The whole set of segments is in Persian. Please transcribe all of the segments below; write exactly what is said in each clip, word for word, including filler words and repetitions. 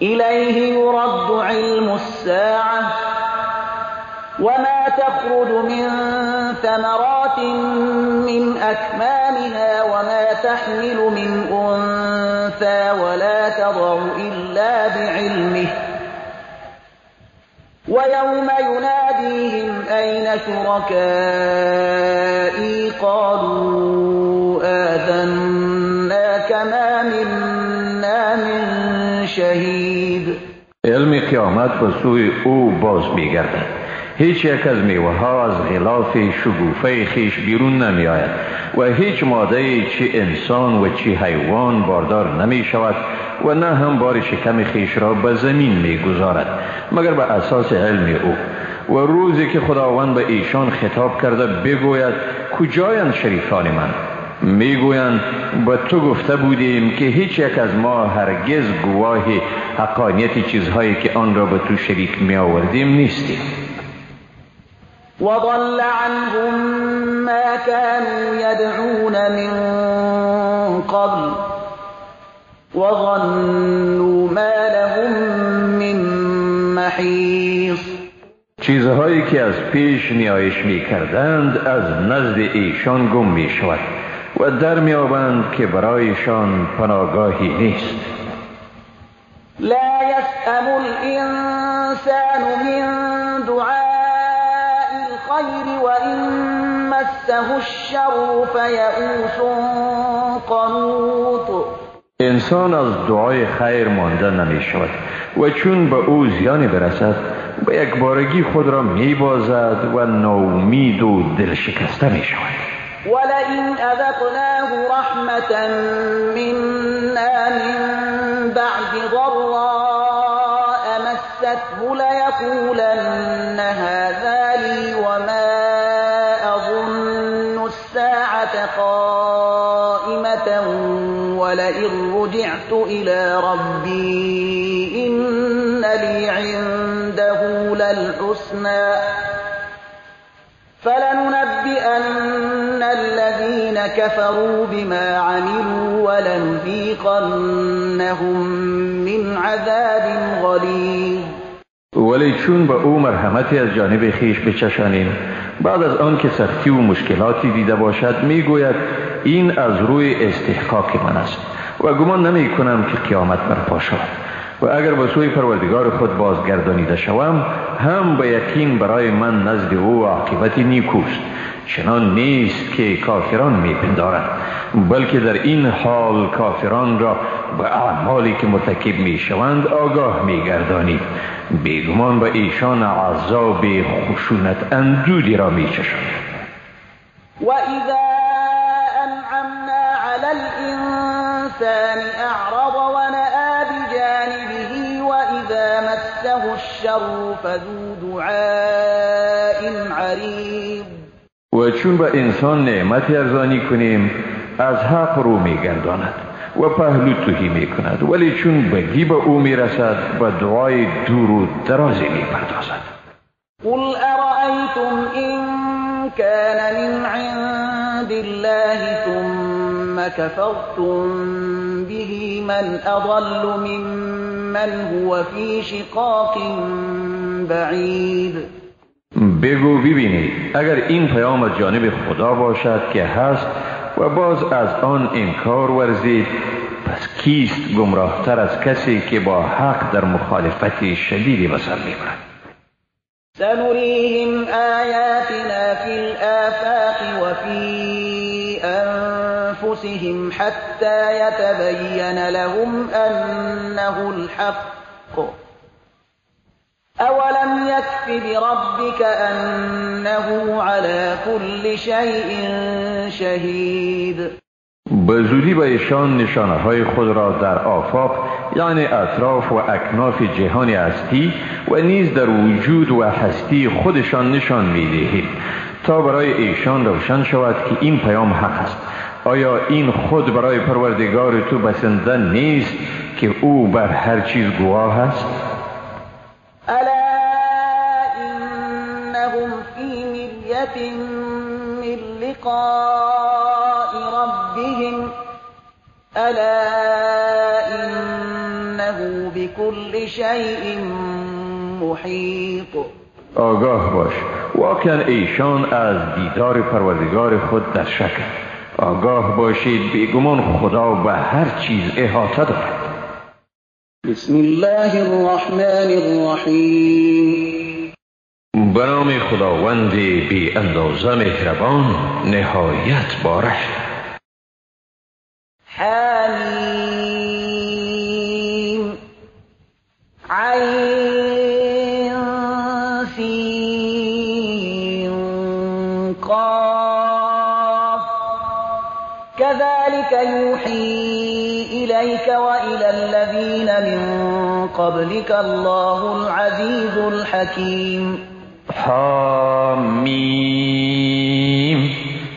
إليه يرد علم الساعة وما تخرج من ثمرات من أكمامها وما تحمل من أنثى ولا تضع إلا بعلمه ويوم يناديهم أين شركائي قالوا آذناك ما منا من شهید. علم قیامت به سوی او باز می‌گردد. هیچ یک از میوه ها از غلاف شگوفه خیش بیرون نمی آید و هیچ ماده چه انسان و چه حیوان باردار نمی شود و نه هم بار شکم خیش را به زمین می گذارد مگر به اساس علم او. و روزی که خداوند به ایشان خطاب کرده بگوید کجایند شریفان من؟ میگویند به تو گفته بودیم که هیچ یک از ما هرگز گواه حقانیت چیزهایی که آن را به تو شریک می آوردیم نیستیم. وضل عنهم ما كانوا يدعون من قبل وظنوا ما لهم من محیص. چیزهایی که از پیش نیایش می کردند از نزد ایشان گم می شود و در می آبند که برایشان پناهگاهی نیست. لا يسأم الإنسان من دعاء الخير وإن مسه الشر فيئوس قنوط. انسان از دعای خیر مانده نمی شود و چون به او زیانی برسد به یک بارگی خود را می بازد و ناامید و دل شکسته می شود. ولئن أذقناه رحمة منا من بعد ضراء مسته ليقولن هذا لي وما أظن الساعة قائمة ولئن رجعت إلى ربي إن لي عنده للحسنى فلننبئن الذين كفروا بما عملوا ولنذيقنهم من عذاب غلیظ. ولی چون به او مرحمتی از جانب خیش بچشانیم بعد از آن که سختی و مشکلاتی دیده باشد میگوید این از روی استحقاق من است و گمان نمی کنم که قیامت برپا شود و اگر به سوی پروردگار خود بازگردانیده شوم هم به یقین برای من نزد او عاقبتی نیکوست. چنان نیست که کافران میپندارند بلکه در این حال کافران را به اعمالی که مرتکب میشوند آگاه میگردانید. بیگمان به ایشان عذاب خشونت اندودی را میچشاند. و اذا انعمنا علی الانسان اعرض و نأى بجانبه و اذا مسه الشر فذو دعاء عریض. و چون به انسان نعمتی ارزانی کنیم از حق رو میگرداند و پهلو توهی میکند ولی چون بدی به او میرسد به دعای دور و درازی میپردازد. قل ارأیتم این کان من عند الله ثم كفرتم به من اضل ممن هو فی شقاق بعید. بگو ببینید اگر این پیام از جانب خدا باشد که هست و باز از آن انکار ورزید پس کیست گمراه تر از کسی که با حق در مخالفت شدیدی به سر میبرد. سنريهم آیاتنا فی الآفاق و فی انفسهم حتی یتبین لهم انه الحق اولم یکف بربک انه على كل شیء شهید. به زودی به ایشان نشانه های خود را در آفاق یعنی اطراف و اکناف جهان هستی و نیز در وجود و هستی خودشان نشان می‌دهیم تا برای ایشان روشن شود که این پیام حق است. آیا این خود برای پروردگار تو بسنده نیست که او بر هر چیز گواه است؟ الا انهم فی مریة من لقاء ربهم الا انه بكل شيء محيط. آگاه باش، واقعا ایشان از دیدار پروردگار خود در شک. آگاه باشید بیگمان خدا به هر چیز احاطه دارد. بسم الله الرحمن الرحیم. به نام خداوند بی اندازه مهربان نهایت باره. حمیم عین سین قاف كذلك يوحي إليك وإلى الذين من قبلك الله العزيز الحكيم. حمیم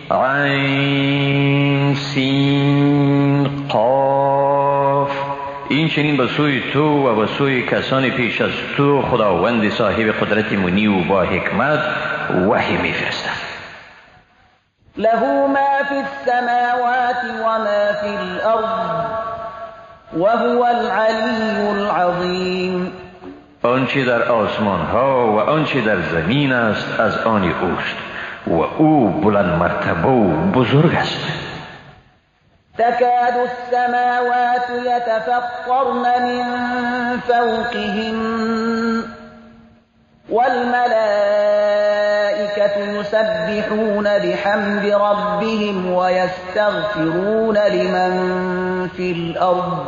عین سین قاف. این چنین به سوی تو و به سوی کسان پیش از تو خداوند صاحب قدرت منی و با حکمت وحی میفرستد. له ما في السماوات وما في الأرض وهو العلي العظيم. آنچه در آسمان ها و آنچه در زمین است از آن اوست و او بلند مرتبه و بزرگ است. تكاد السماوات يتفطرن من فوقهم والملائكة يسبحون بحمد ربهم ويستغفرون لمن في الأرض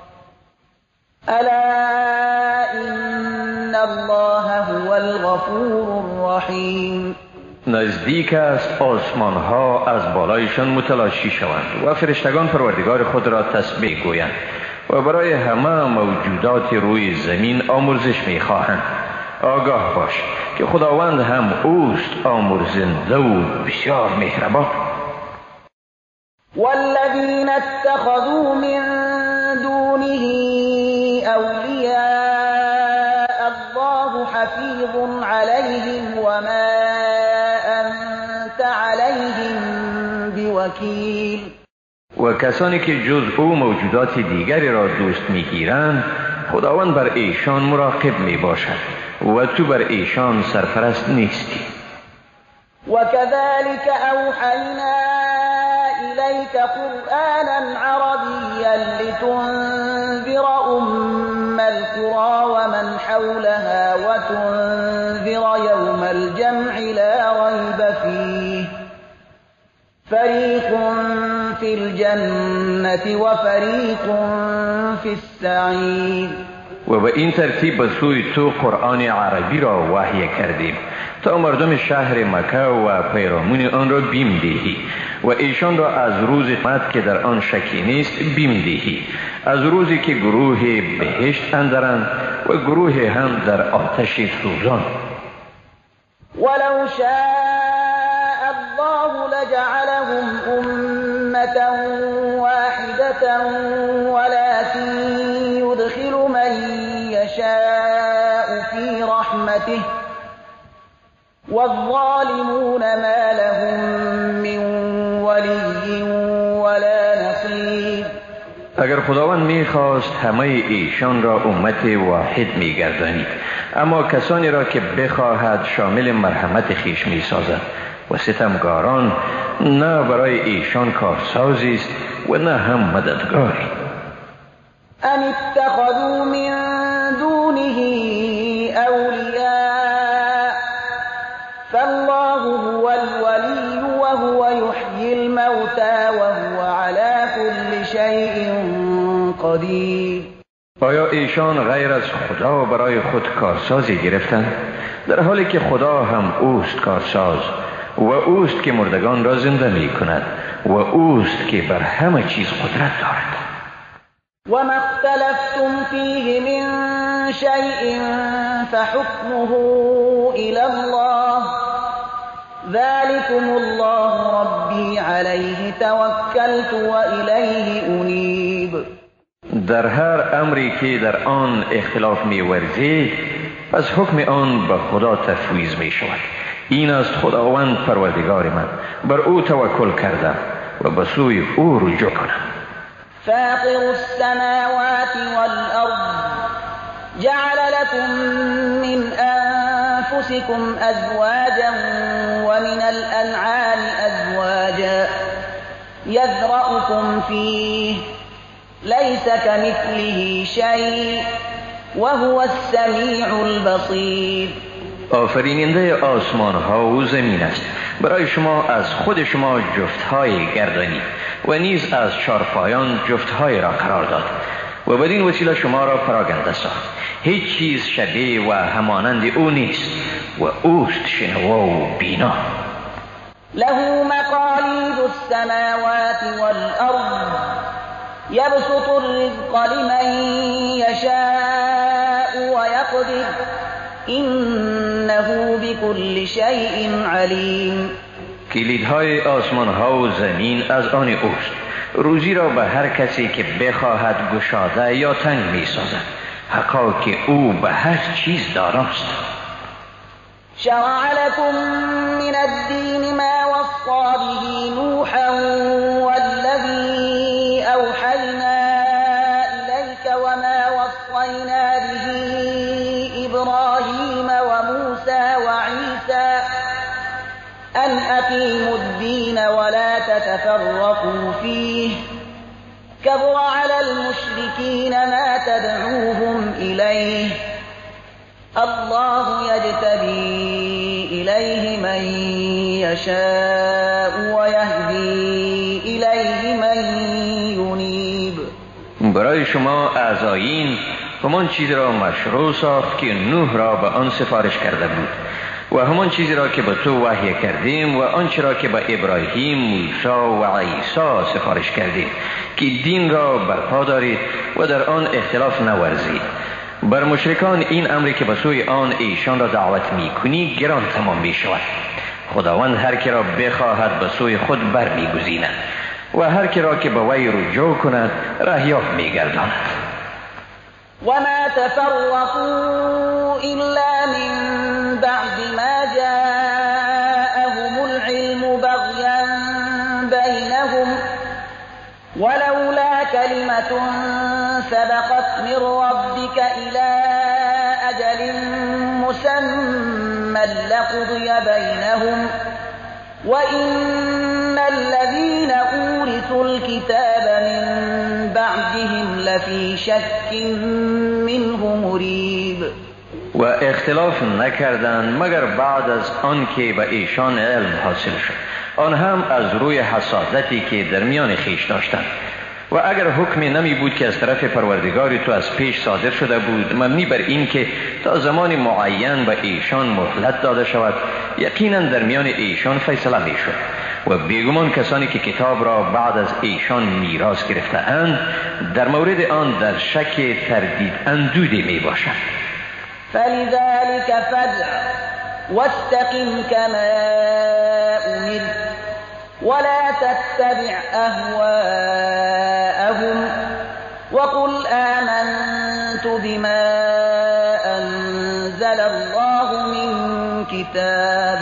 ألا إن الله هو الغفور الرحيم. نزدیک است آسمان ها از بالایشان متلاشی شوند و فرشتگان پروردگار خود را تسبیح گویند و برای همه موجودات روی زمین آمرزش می خواهند. آگاه باش که خداوند هم اوست آمرزنده و بسیار مهربان. والذین اتخذوا من دونه اولیاء الله حفیظ علیهم وما انت علیهم بوکیل. و کسانی که جز او موجودات دیگری را دوست میگیرند خداوند بر ایشان مراقب می باشد و تو بر ایشان سرپرست نیستی. وكذلك أوحينا إليك قرآنا عربيا لتنذر أم القرى ومن حولها وتنذر يوم الجمع لا ريب فيه فريق في الجنة وفريق في السعير. و به این ترتیب به سوی تو قرآن عربی را وحی کردیم تا مردم شهر مکه و پیرامون آن را بیم دهی و ایشان را از روز قیامت که در آن شکی نیست بیم دهی، از روزی که گروه بهشت اندرند و گروه هم در آتش سوزان. ولو شاء الله لجعلهم أمة واحدة ولكن يدخل من يشاء في رحمته والظالمون ما لهم من ولي ولا نصير. اگر خداوند میخواست همه ایشان را امت واحد میگردانید، اما کسانی را که بخواهد شامل مرحمت خیش میسازد و ستمگاران نه برای ایشان کارسازی است و نه هم مددگاری. ام اتخذوا من دونه اولیاء فالله هو الولی وهو يحيي الموتى وهو على كل شيء قدیر. آیا ایشان غیر از خدا برای خود کارسازی گرفتند، در حالی که خدا هم اوست کارساز و اوست که مردگان را زنده می کند و اوست که بر همه چیز قدرت دارد. وما اختلفتم فيه من شيء فحكمه إلى الله ذلكم الله ربي عليه توكلت وإليه أنيب. در هر امری که در آن اختلاف می ورزید پس حکم آن به خدا تفویض می شود. این است خداوند پروردگار من، بر او توکل کردم و به سوی او رجوع کنم. فاطر السماوات والأرض جعل لكم من أنفسكم أزواجا ومن الأنعام أزواجا يذرأكم فيه ليس كمثله شيء وهو السمیع البصیر. آفریننده آسمان ها و زمین است. برای شما از خود شما جفتهای گردانید و نیز از چارپایان جفتهای را قرار داد و بدین وسیله شما را پراگنده ساخت. هیچ چیز شبیه و همانند او نیست و اوست شنوا و بینا. له مقاليد السماوات والأرض يبسط الرزق لمن يشاء ويقدر إنه بكل شيء عليم. کلیدهای آسمان ها و زمین از آن اوست. روزی را به هر کسی که بخواهد گشاده یا تنگ می سازد. حقا که او به هر چیز داراست. شرع لكم من الدين ما وصى به نوحا والذي أوحينا إليك وما وصينا به إبراهيم وموسى وعيسى أن أقيموا الدين ولا تتفرقوا فيه كبر على المشركين ما تدعوهم إليه الله يجتبي إليه من يشاء ويهدي إليه من ينيب. برای شما از آیین همان چیزی را مشروع ساخت که نوح را به آن سفارش کرده بود و همان چیزی را که به تو وحی کردیم و آنچه را که به ابراهیم، موسی و عیسی سفارش کردیم که دین را برپا دارید و در آن اختلاف نورزید. بر مشرکان این امری که به سوی آن ایشان را دعوت می کنی گران تمام می شود. خداوند هر کی را بخواهد به سوی خود بر می گزیند و هر کی را که به وی رجوع کند رهیاب می گرداند. وما تفرقوا إلا من بعد ما جاءهم العلم بغيا بينهم ولولا كلمة سبقت من ربك إلى أجل مسمى لقضي بينهم وإن الذين أورثوا الكتاب من بعدهم لفي شك منه مريب. و اختلاف نکردند مگر بعد از آن که به ایشان علم حاصل شد، آن هم از روی حسادتی که در میان خیش داشتند. و اگر حکمی نمی بود که از طرف پروردگاری تو از پیش صادر شده بود مبنی بر این که تا زمان معین به ایشان مهلت داده شود، یقینا در میان ایشان فیصله می شد و بیگمان کسانی که کتاب را بعد از ایشان میراث گرفته اند در مورد آن در شک تردید اندوده می باشند. فلذلك فادع واستقم كما أمرت ولا تتبع أهواءهم وقل آمنت بما أنزل الله من كتاب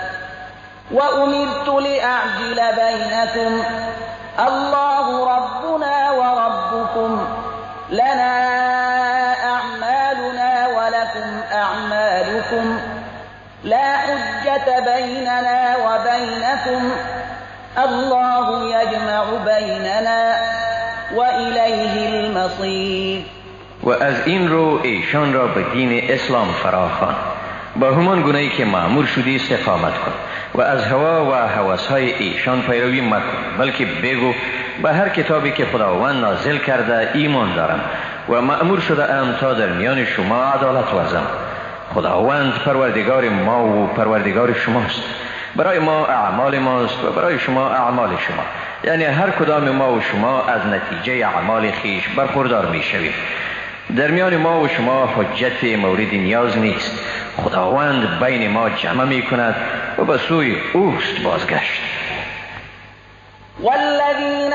وأمرت لأعدل بينكم الله ربنا وربكم لنا أعمالنا ولكم أعمالكم لا حجة بيننا وبينكم الله يجمع بيننا وإليه المصير. و از این رو ایشان را به دین اسلام فراخوان، با همان گونه‌ای که مأمور شدی استقامت کن و از هوا و هوس‌های ایشان پیروی مکن، بلکه بگو به هر کتابی که خداوند نازل کرده ایمان دارم و مأمور شده ام تا در میان شما عدالت ورزم. خداوند پروردگار ما و پروردگار شماست. برای ما اعمال ماست و برای شما اعمال شما، یعنی هر کدام ما و شما از نتیجه اعمال خیش برخوردار می شویم. در میان ما و شما حجت مورد نیاز نیست. خداوند بین ما جمع می کند و به سوی اوست بازگشت. والذین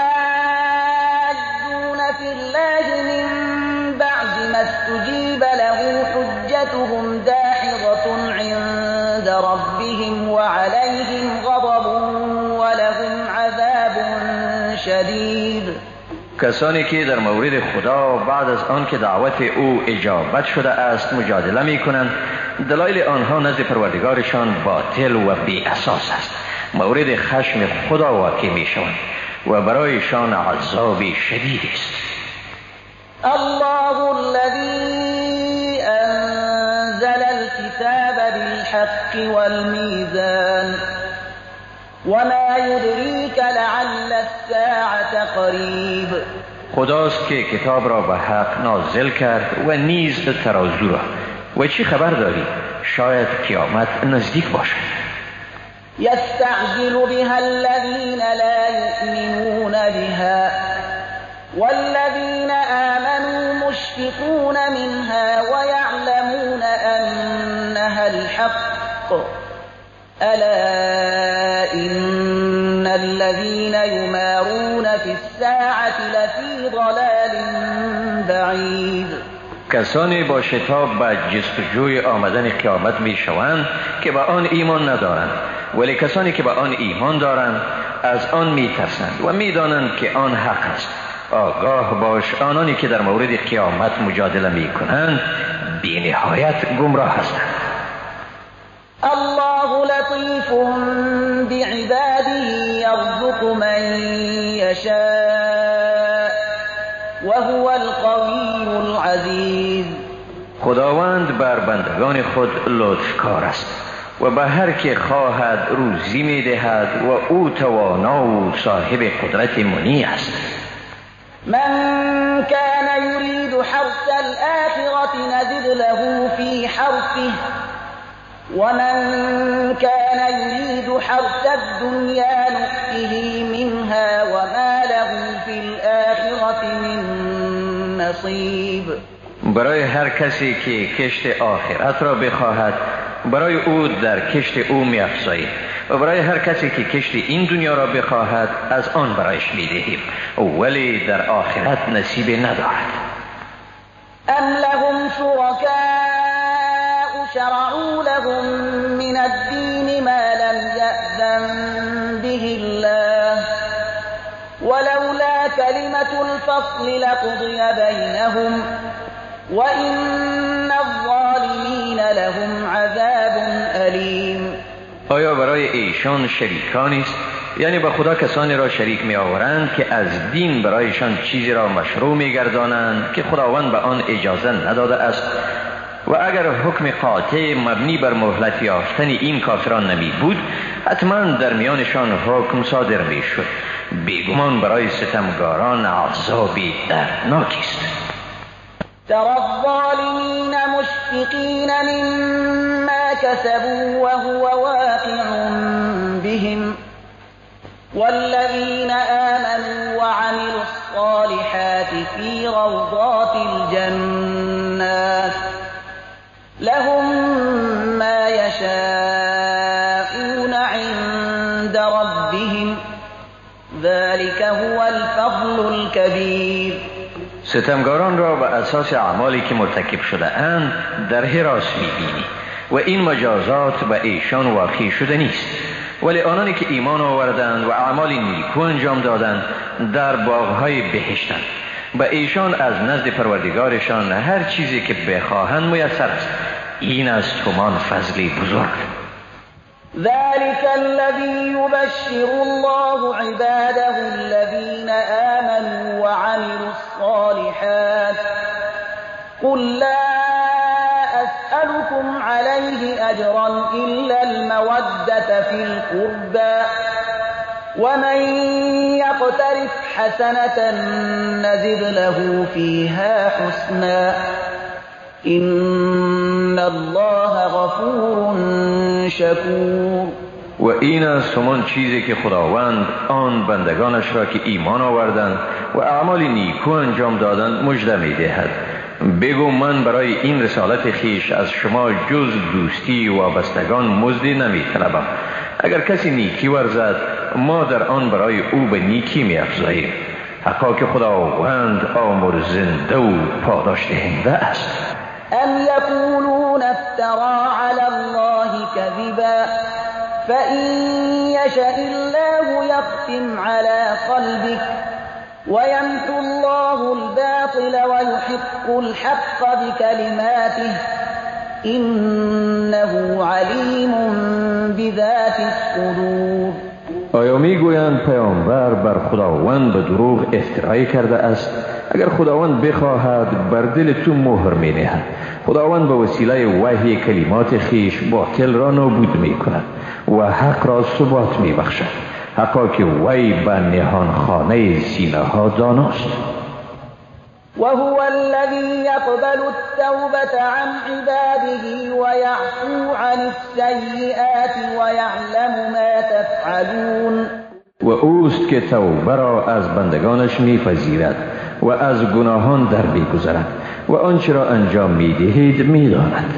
یحاجون فی الله من بعد ما استجیب له حجتهم داحضة عند ربهم وعليهم غضب ولهم عذاب شدید. کسانی که در مورد خدا بعد از آن که دعوت او اجابت شده است مجادله می کنند، دلایل آنها نزد پروردگارشان باطل و بی اساس است. مورد خشم خدا واقع می شوند و برایشان عذاب شدید است. الله الذي أنزل الكتاب بالحق والميزان وما يدريك لعل الساعة قريب. خداست که کتاب را به حق نازل کرد و نیز ترازو را. و چی خبر داری؟ شاید قیامت نزدیک باشد. يستعجل بها الذين لا يؤمنون بها والذين آمنوا مشفقون منها ويعلمون أنها الحق ألا إن الذين يمارون في الساعة لفي ضلال بعيد. کسانی با شتاب به جستجوی آمدن قیامت می شوند که به آن ایمان ندارند، ولی کسانی که به آن ایمان دارند از آن می ترسند و می دانند که آن حق است. آگاه باش آنانی که در مورد قیامت مجادله می کنند بی نهایت گمراه هستند. الله لطيف بعباده يرزق من يشاء وهو القوي العزيز. خداوند بر بندگان خود لطفکار است و به هر که خواهد روزی می دهد و او توانا و صاحب قدرت منی است. من كان يريد حرث الآخرة نزد له في حرثه ومن كان يريد حرث الدنيا نؤته منها وما له في الآخرة من نصيب. برای هر کسی که کشت آخرت را بخواهد برای او در کشت او می افزاییم و برای هر کسی که کشت این دنیا را بخواهد از آن برایش می دهیم، ولی در آخرت نصیب ندارد. ام لهم شركاء شرعوا لهم من الدين ما لم يأذن به الله ولولا كلمة الفصل لقضي بينهم وإن الظالمین لهم عذاب علیم. آیا برای ایشان شریکانی است؟ یعنی به خدا کسانی را شریک می آورند که از دین برایشان چیزی را مشروع می گردانند که خداوند به آن اجازه نداده است؟ و اگر حکم قاطع مبنی بر مهلت یافتن این کافران نمی بود حتما در میانشان حکم صادر می شد. بیگمان برای ستمگاران عذابی دردناکی است. ترى الظالمين مشفقين مما كسبوا وهو واقع بهم والذين آمنوا وعملوا الصالحات في روضات الجنات لهم ما يشاءون عند ربهم ذلك هو الفضل الكبير. ستمگاران را به اساس اعمالی که مرتکب شده اند در حراس می‌بینی و این مجازات به ایشان واقع شده نیست، ولی آنانی که ایمان آوردند و اعمال نیکو انجام دادند در باغ‌های بهشتند. به ایشان از نزد پروردگارشان هر چیزی که بخواهند میسر است. این است همان فضل بزرگ. ذلك الذي يبشر الله عباده الذين آمنوا وعملوا الصالحات قل لا أسألكم عليه أجرا إلا المودة في القربى ومن يقترف حسنة نزد له فيها حسنا إن الله غفور شکور. و این است همان چیزی که خداوند آن بندگانش را که ایمان آوردند و اعمال نیکو انجام دادند مژده می دهد. بگو من برای این رسالت خیش از شما جز دوستی و وابستگان مزدی نمی طلبم. اگر کسی نیکی ورزد ما در آن برای او به نیکی می افزاییم. حقا که خداوند آمرزنده و پاداش دهنده است. ام یقولون افترى علی الله كذبا فإن يشأ الله يختم على قلبك ويمحو الله الباطل ويحق الحق بكلماته إنه علیم بذات الصدور. آیا میگویند پیامبر بر خداوند به دروغ افترایی کرده است؟ اگر خداوند بخواهد بر دل تو مهر می نهد. خداوند به وسیله وحی کلمات خیش باطل را نابود می کند و حق را ثبات می بخشد. حقا که وی به نهان خانه سینه ها داناست. وهو الذي يقبل التوبة عن عباده ويعفو عن السيئات ويعلم ما تفعلون. و اوست که توبه را از بندگانش میپذیرد و از گناهان در میگذرد و آنچه را انجام میدهید میداند.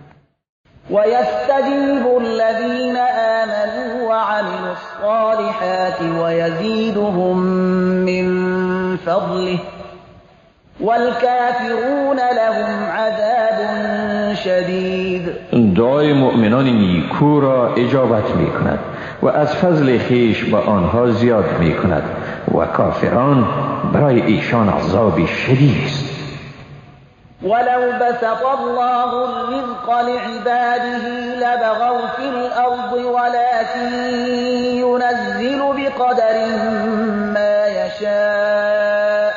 ويستجيب الذين آمنوا وعملوا الصالحات ويزيدهم من فضله والکافرون لهم عذاب شدید. دعای مؤمنان نیکو را اجابت می کند و از فضل خیش به آنها زیاد می کند و کافران برای ایشان عذاب شدید است. ولو بسط الله الرزق لعباده لبغوا في الأرض ولكن ينزل بقدر ما يشاء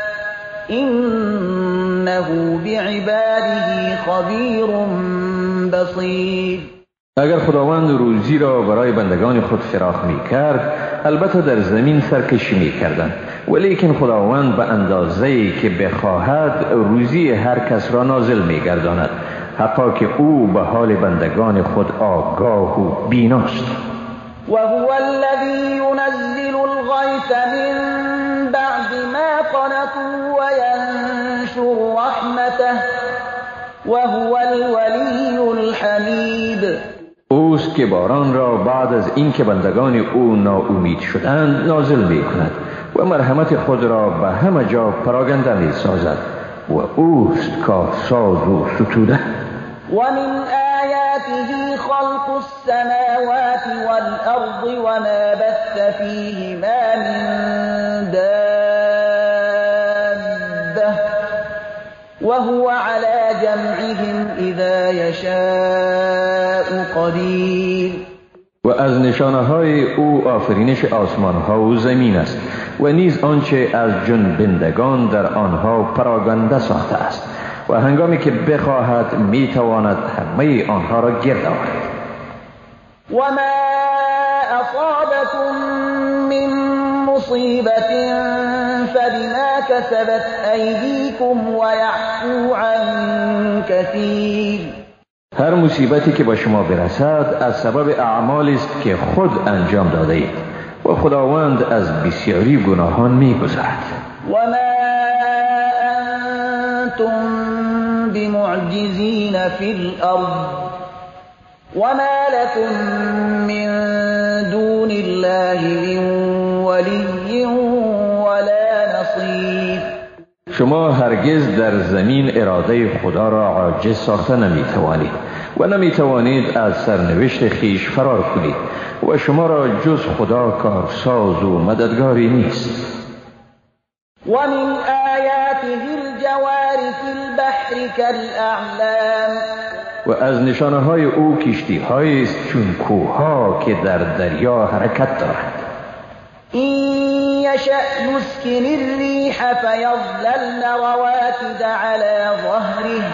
إنه بعباده خبیر بصیر. اگر خداوند روزی را برای بندگان خود فراخ می کرد البته در زمین سرکشی می کردند، ولیکن خداوند به اندازه‌ای که بخواهد روزی هر کس را نازل می گرداند، حتی که او به حال بندگان خود آگاه و بیناست. وهو الذي ينزل الغيث من بعد ما قنطوا وينشر رحمته وهو الولي الحمید. اوست که باران را بعد از اینکه بندگان او ناامید شدند نازل می کند و مرحمت خود را به همه جا پراگنده می سازد و اوست کارساز و ستوده. ومن آياته خلق السماوات والأرض وما بث فيهما من دابة وهو على جمعهم إذا يشاء قدير. و از نشانه های او آفرینش آسمان ها و زمین است و نیز آنچه از جنبندگان در آنها پراگنده ساخته است و هنگامی که بخواهد میتواند همه آنها را گرد آورد. و ما اصابكم من مصیبت فبما كسبت ایدیکم و یعفو عن کثیر. هر مصیبتی که به شما برسد از سبب اعمالی است که خود انجام داده اید و خداوند از بسیاری گناهان میگذرد. و ما انتم بمعجزین فی الارض وما لكم من دون الله من ولی ولا نصیر. شما هرگز در زمین اراده خدا را عاجز ساخته نمیتوانید و نمیتوانید از سرنوشت خیش فرار کنید و شما را جز خدا کارساز و مددگاری نیست. و من آیاته الجوار فی البحر کالاعلام. و از نشانه های او کشتی هایی است چون کوها که در دریا حرکت دارند. این یشأ یسکن الریح فیظللن رواکد علی ظهره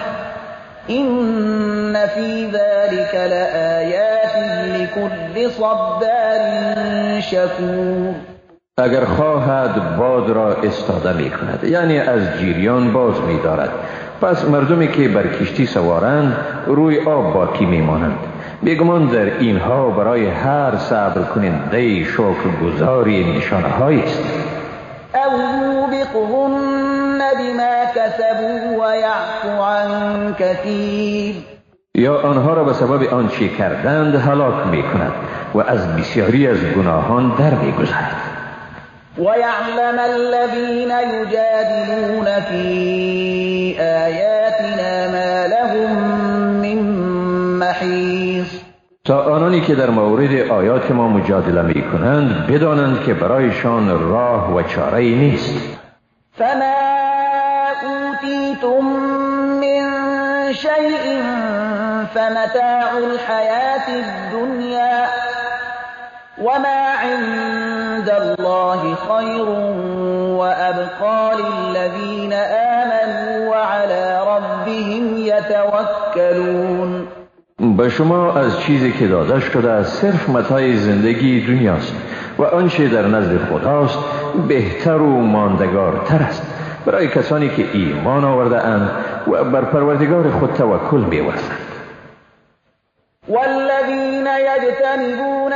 این فی ذلک لآیات لکل صبار شکور. اگر خواهد باد را استاده می کند، یعنی از جریان باز می دارد، پس مردمی که بر کشتی سوارند روی آب باقی می مانند. بیگمان در اینها برای هر صبر کننده شکرگزاری نشانه هایی است. او یوبقهن بما کسبوا و یعفو عن کثیر. یا آنها را به سبب آنچه کردند هلاک می کند و از بسیاری از گناهان در می گذرد. وَيَعْلَمَ الَّذِينَ يُجَادِلُونَ فِي آيَاتِنَا مَا لَهُم مِّن مَّحِيصٍ. تا آنانی که در مورد آیات ما مجادله می کنند بدانند که برایشان راه و چاره نیست. فما اوتیتم من شیء فمتاع الحیاة الدنیا وما عند الله خیر وابقى للذین آمنوا وعلى ربهم یتوکلون. به شما از چیزی که داده شده صرف متاع زندگی دنیاست و آنچه در نزد خداست بهتر و ماندگارتر است برای کسانی که ایمان آورده اند و بر پروردگار خود توکل می‌ورزند. والذین یجتنبون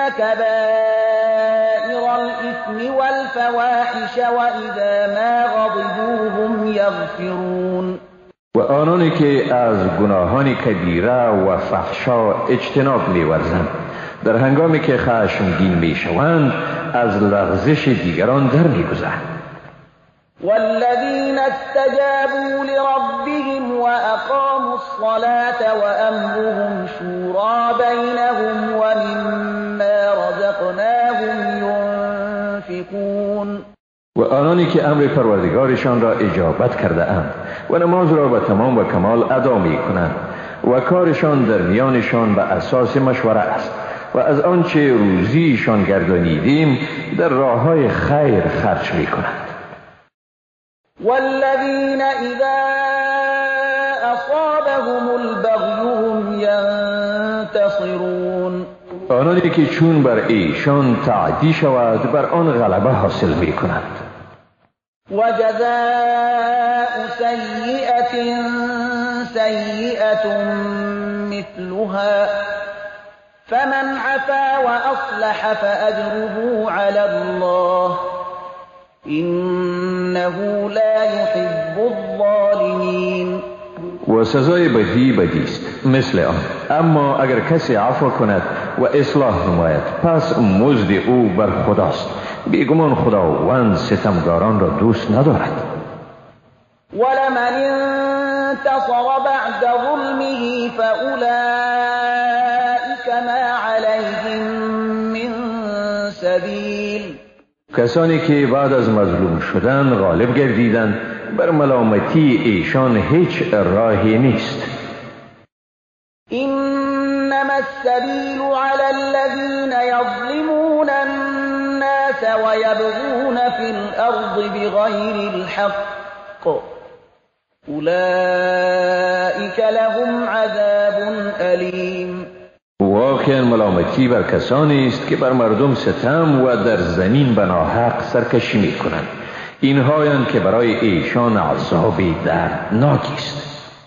کبائر الاثم والفواحش واذا ما غضبوا هم یغفرون. و آنانی که از گناهان کبیره و فحشا اجتناب می‌ورزند در هنگامی که خشمگین می‌شوند از لغزش دیگران در می‌گذرند. والذین استجابوا لربهم واقاموا الصلاة وامرهم شورى بینهم ومما رزقناهم ينفقون. و آنانی که امر پروردگارشان را اجابت کرده اند و نماز را به تمام و کمال ادا می کنند و کارشان در میانشان به اساس مشوره است و از آنچه روزیشان گردانیدیم در راههای خیر خرج می کنند. والذین اذا اصابهم البغی هم ینتصرون. آنانی که چون بر ایشان تعدی شود بر آن غلبه حاصل می کنند. وجزاء سیئة سیئة مثلها فمن عفا وأصلح فأجره على الله إنه لا يحب الظالمين. و سزای بدی بدیست مثل آن، اما اگر کسی عفو کند و اصلاح نماید پس مزد او بر خداست. بیگمان خداوند ستمگاران را دوست ندارد. ولمن انتصر بعد ظلمه فأولئك ما عليهم من سبیل. کسانی که بعد از مظلوم شدن غالب گردیدند بر ملامتی ایشان هیچ راهی نیست. انما السبیل على الذين يظلمون الناس ويبغون في الأرض بغير الحق أولئك لهم عذاب أليم. واقعا ملامتی بر کسانی است که بر مردم ستم و در زمین به ناحق سرکشی می کنند. اینهایند که برای ایشان عذاب دردناکی است.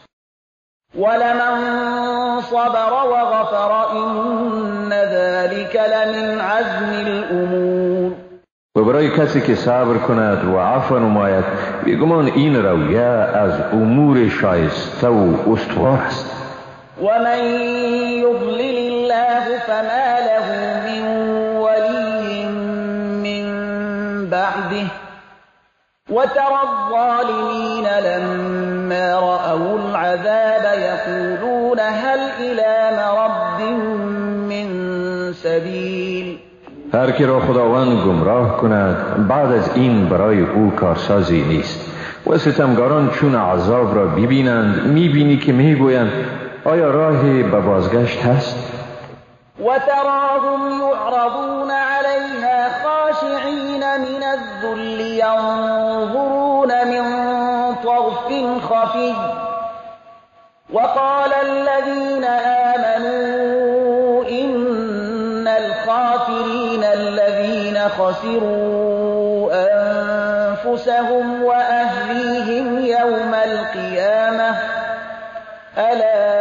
ولمن صبر وغفر إن ذلك لمن عزم الأمور. و برای کسی که صبر کند و عفو نماید بیگمان این رویه از امور شایسته و استوار است. ومن يضلل الله فما له من ولي من بعده وترى الظالمين لما رأوا العذاب يقولون هل إلى مرد من سبيل. هر که را خداوند گمراه کند بعد از این برای او کارسازی نیست. و ستمگاران چون عذاب را ببینند میبینی که میگویند آیا راهی به بازگشت هست؟ وتراهم يعرضون عليها خاشعين من الذل ينظرون من طرف خفي وقال الذين آمنوا إن الخاسرين الذين خسروا أنفسهم وأهليهم يوم القيامة ألا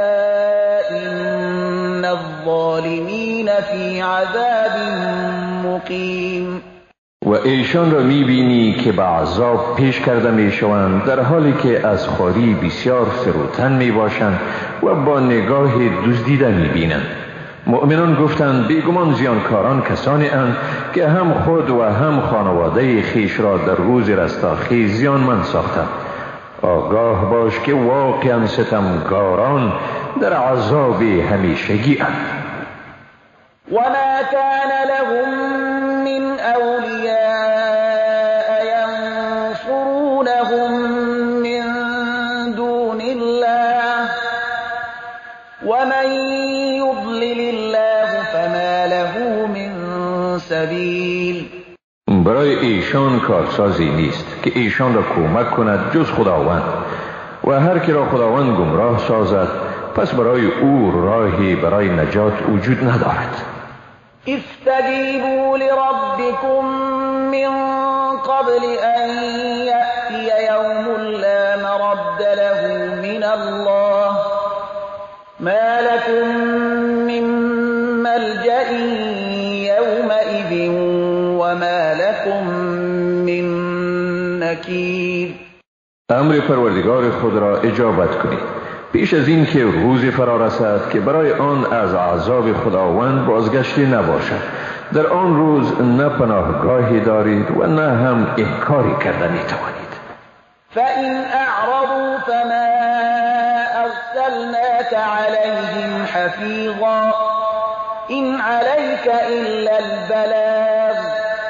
إن الظالمين في عذاب مقيم. و ایشان را میبینی که به عذاب پیش کرده میشوند در حالی که از خواری بسیار فروتن میباشند و با نگاه دزدیده میبینند. مؤمنان گفتند بیگمان زیانکاران کسانی اند که هم خود و هم خانواده خیش را در روز رستاخیز زیانمند ساختند. آگاه باش که واقعا ستمگاران در عذاب همیشگی اند. وما كان لهم من أولياء ينصرونهم من دون الله ومن يضلل الله فما له من سبیل. برای ایشان کارسازی نیست که ایشان را کمک کند جز خداوند، و هر که را خداوند گمراه سازد پس برای او راهی برای نجات وجود ندارد. استجیبوا لربکم من قبل ان یأتی یوم لا مرد له من الله ما لكم من ملجأ یومئذ وما لكم من نکیر. امر پروردگار خود را اجابت کنید پیش از این که روزی فرا رسد که برای آن از عذاب خداوند بازگشتی نباشد. در آن روز نه پناهگاهی دارید و نه هم انکاری کردنی توانید. فإن أعرضوا فما أرسلناك عليهم حفيظا إن عليك إلا البلاغ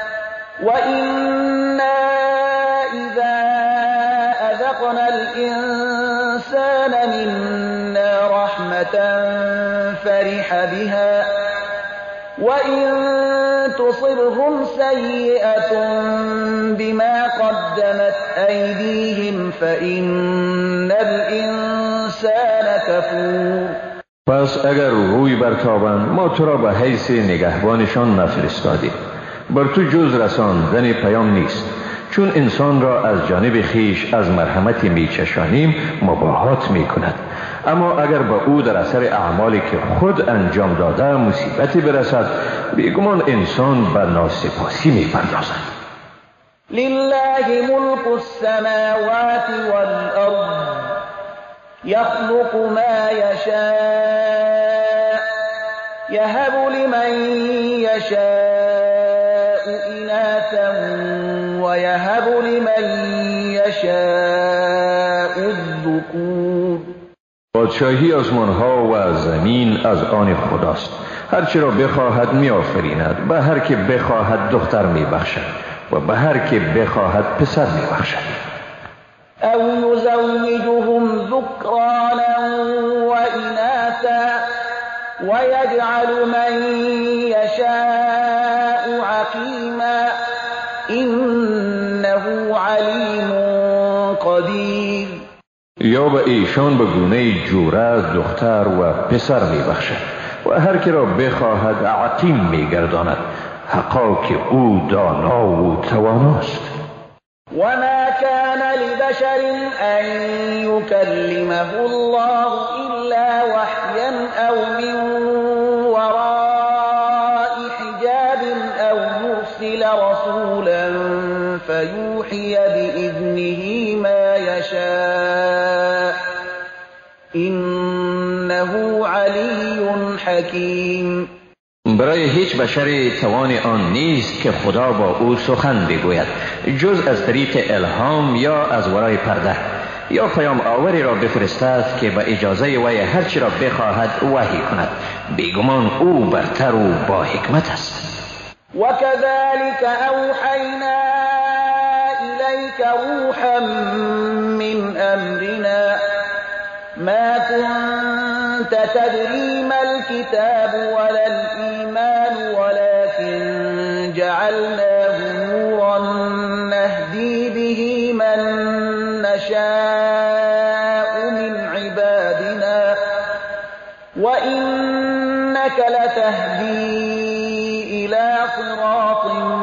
وإنا إذا أذقنا الإنسان منا رحمة فرح بها وإن تصبهم سيئة بما قدمت أيديهم فإن الإنسان كفور. پس اگر روی برتابند ما تو را به حیث نگهبانشان نفرستادیم. بر تو جز رساندن پیام نیست، چون انسان را از جانب خیش از مرحمت می چشانیم مباهات می کند. اما اگر به او در اثر اعمالی که خود انجام داده مصیبتی برسد بیگمان انسان به ناسپاسی می پردازد. لله ملك السماوات والأرض يخلق ما يشاء يهب لمن يشاء إناثا ويهب لمن يشاء الذكور. پادشاهی آسمان ها و زمین از آن خداست. هر چی را بخواهد می آفریند، به هر که بخواهد دختر می بخشد و به هر که بخواهد پسر می بخشد. او یزوجهم ذکرانا و اناثا ويجعل من يشاء عقیما انه علیم قدیر. یا به ایشان به گونه جوره دختر و پسر می بخشد و هر که را بخواهد عقیم می گرداند، حقا که او دانا و تواناست. وما كان لبشر أن يكلمه الله إلا وحيا أو من وراء حجاب أو يرسل رسولا فيوحي بإذنه ما يشاء إنه علي حكيم. برای هیچ بشری توان آن نیست که خدا با او سخن بگوید جز از طریق الهام یا از ورای پرده، یا پیام آوری را بفرستد که به اجازه وی هر چی را بخواهد وحی کند. بیگمان او برتر و با حکمت است. وكذلك أوحينا إليك روحا من أمرنا ما كنت تدري ما الكتاب ولا الإيمان ولكن جعلناه نورا نهدي به من نشاء من عبادنا وإنك لتهدي إلى صراط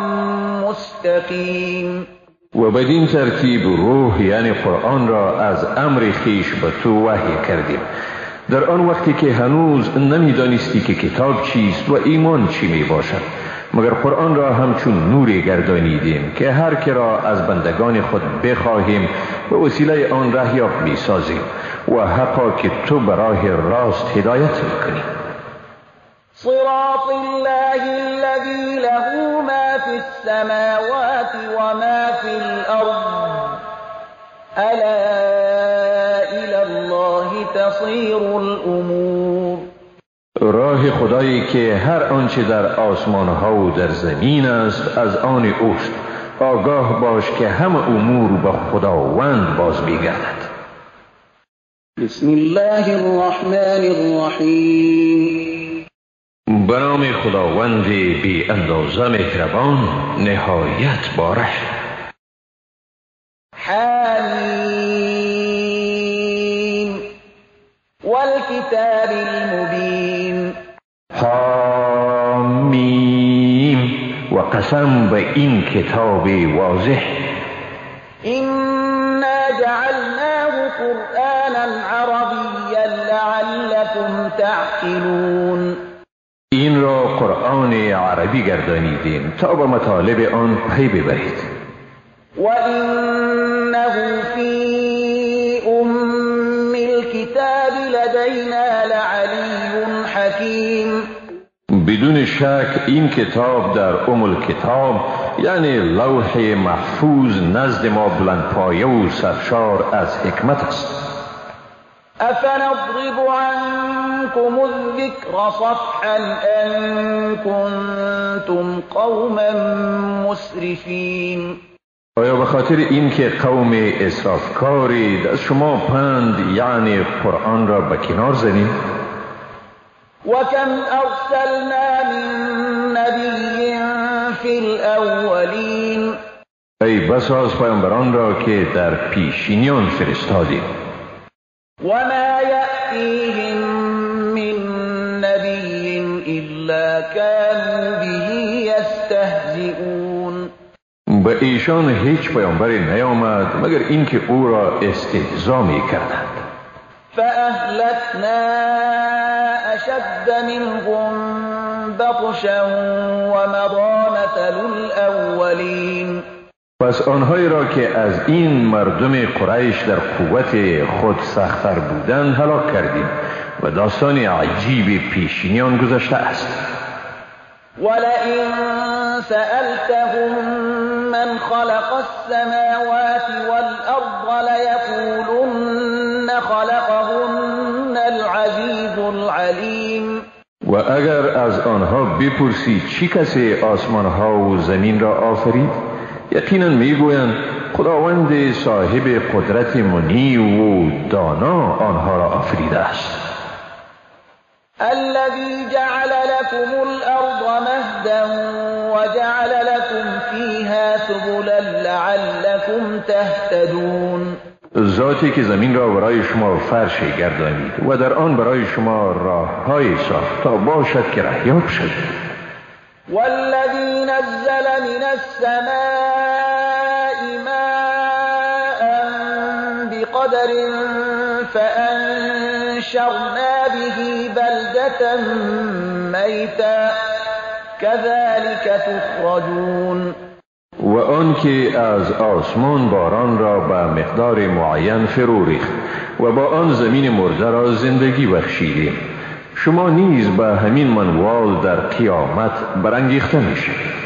مستقيم. و بدین ترتیب روح یعنی قرآن را از امر خیش به تو وحی کردیم در آن وقتی که هنوز نمیدانستی که کتاب چیست و ایمان چی می باشد، مگر قرآن را همچون نوری گردانیدیم که هر که را از بندگان خود بخواهیم به وسیله آن رهیاب می سازیم و حقا که تو به راه راست هدایت میکنی. صراط الله الذي له ما في السماوات وما في الأرض ألا إلى الله تصير الأمور. راه خدایی که هر آنچه در آسمان ها و در زمین است از آن اوست. آگاه باش که همه امور به خداوند باز می‌گردد. بسم الله الرحمن الرحیم. به نام خداوند بی اندازه مهربان نهایت باره. حمیم والکتاب المبین. حمیم و قسم به این کتاب واضح. إنا جعلناه قرآنا عربيا لعلكم تعقلون. این را قرآن عربی گردانیدیم تا به مطالب آن پی ببرید. وإنه في أم الكتاب لدينا لعلي حكيم. بدون شک این کتاب در ام الکتاب یعنی لوح محفوظ نزد ما بلندپایه و سرشار از حکمت است. أفنضرب عنكم الذكر صفحا أن كنتم قوما مسرفين. آیا به خاطر این که قوم اسرافکارید از شما پند یعنی قرآن را به کنار زنید؟ وكم أرسلنا من نبي في الأولين. ای بسا از پیامبران را که در پیشینیان فرستادیم. وما يأتيهم من نبي إلا كانوا به يستهزئون. به ایشان هیچ پیامبری نیامد مگر اینکه او را استهزا می‌کردند. فأهلكنا أشد منهم بطشا ومضى مثل الأولين. پس آنهایی را که از این مردم قریش در قوت خود سخت‌تر بودند هلاک کردیم و داستان عجیب پیشینیان گذشته است. ولئن سألتهم من خلق السماوات والأرض ليقولن خلقهن العزيز العليم. و اگر از آنها بپرسی چی کسی آسمان ها و زمین را آفرید، یقینا میگویند خداوند صاحب قدرت منی و دانا آنها را آفریده است. الذي جعل لكم الأرض مهدا وجعل لكم فيها سبلا لعلكم تهتدون. ذاتی که زمین را برای شما فرش گردانید و در آن برای شما راه‌های ساخت تا باشد که رهیاب شوید. والذي نزل من السماء ماء بقدر فأنشرنا به بلدة ميتا كذلك تخرجون. و آن که از آسمان باران را به مقدار معین فرو ریخت و با آن زمین مرده را زندگی بخشیدیم. شما نیز به همین منوال در قیامت برانگیخته میشید.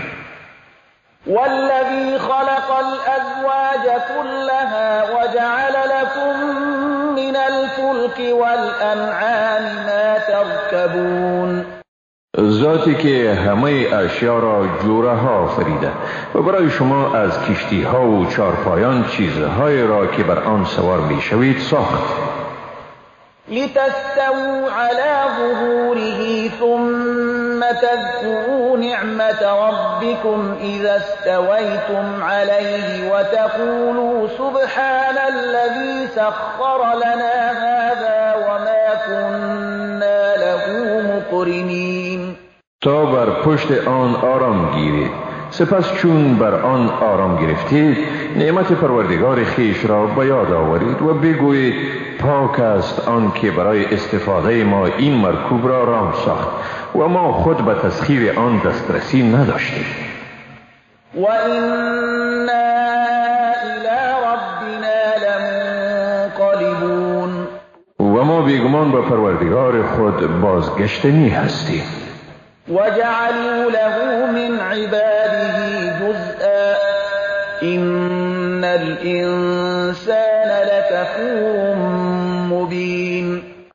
والذي خلق الأزواج كلها وجعل لكم من الفلك والأنعام ما تركبون. ذاتی که همه اشیا را جوره ها آفریده و برای شما از کشتی ها و چارپایان چیزهایی را که بر آن سوار می شوید ساخت. لتستووا على ظهوره ثم تذكروا نعمة ربكم إذا استويتم عليه وتقولوا سبحان الذي سخر لنا هذا وما كنا له مقرنين. تا بر پشت آن آرام گیرید، سپس چون بر آن آرام گرفتید نعمت پروردگار خیش را به یاد آورید و بگویید پاک است آن که برای استفاده ما این مرکوب را رام ساخت و ما خود به تسخیر آن دسترسی نداشتیم. و اینا الی ربنا لمنقلبون. و ما بیگمان به پروردگار خود بازگشتنی هستیم. وجعلوا له من عباده جزءا إن الإنسان لكفور مبين. اینها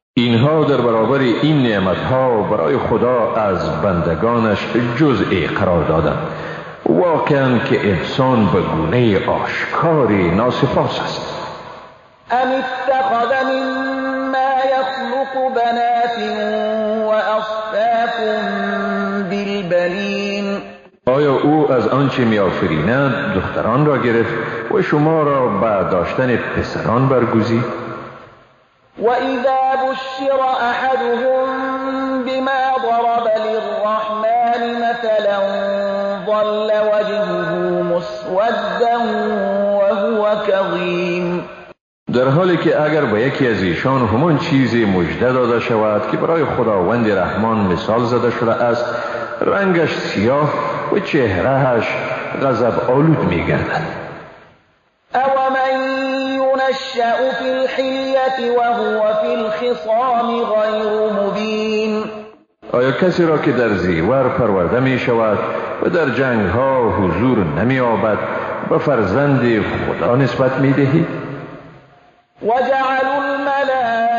اینها در برابر این نعمتها برای خدا از بندگانش جزئی قرار دادند. واقعا که انسان به گونه آشکاری ناسپاس است. ام اتخذ مما یخلق بنات و اصفاکم بالبنین. آیا او از آنچه می آفریند دختران را گرفت و شما را برداشتن پسران برگزید؟ و اذا بشر احدهم بما ضرب للرحمن مثلا ظل وجهه مسودا وهو كظيم. در حالی که اگر به یکی از ایشان همان چیزی مژده داده شود که برای خداوند رحمان مثال زده شده است، رنگش سیاه و چهرهش غضب آلود می گردد. او من ينشأ في الحلیة وهو في الخصام غیر مبین. آیا کسی را که در زیور پرورده می شود و در جنگ ها حضور نمی یابد به فرزند خدا نسبت می دهید؟ وجعلوا الملائكة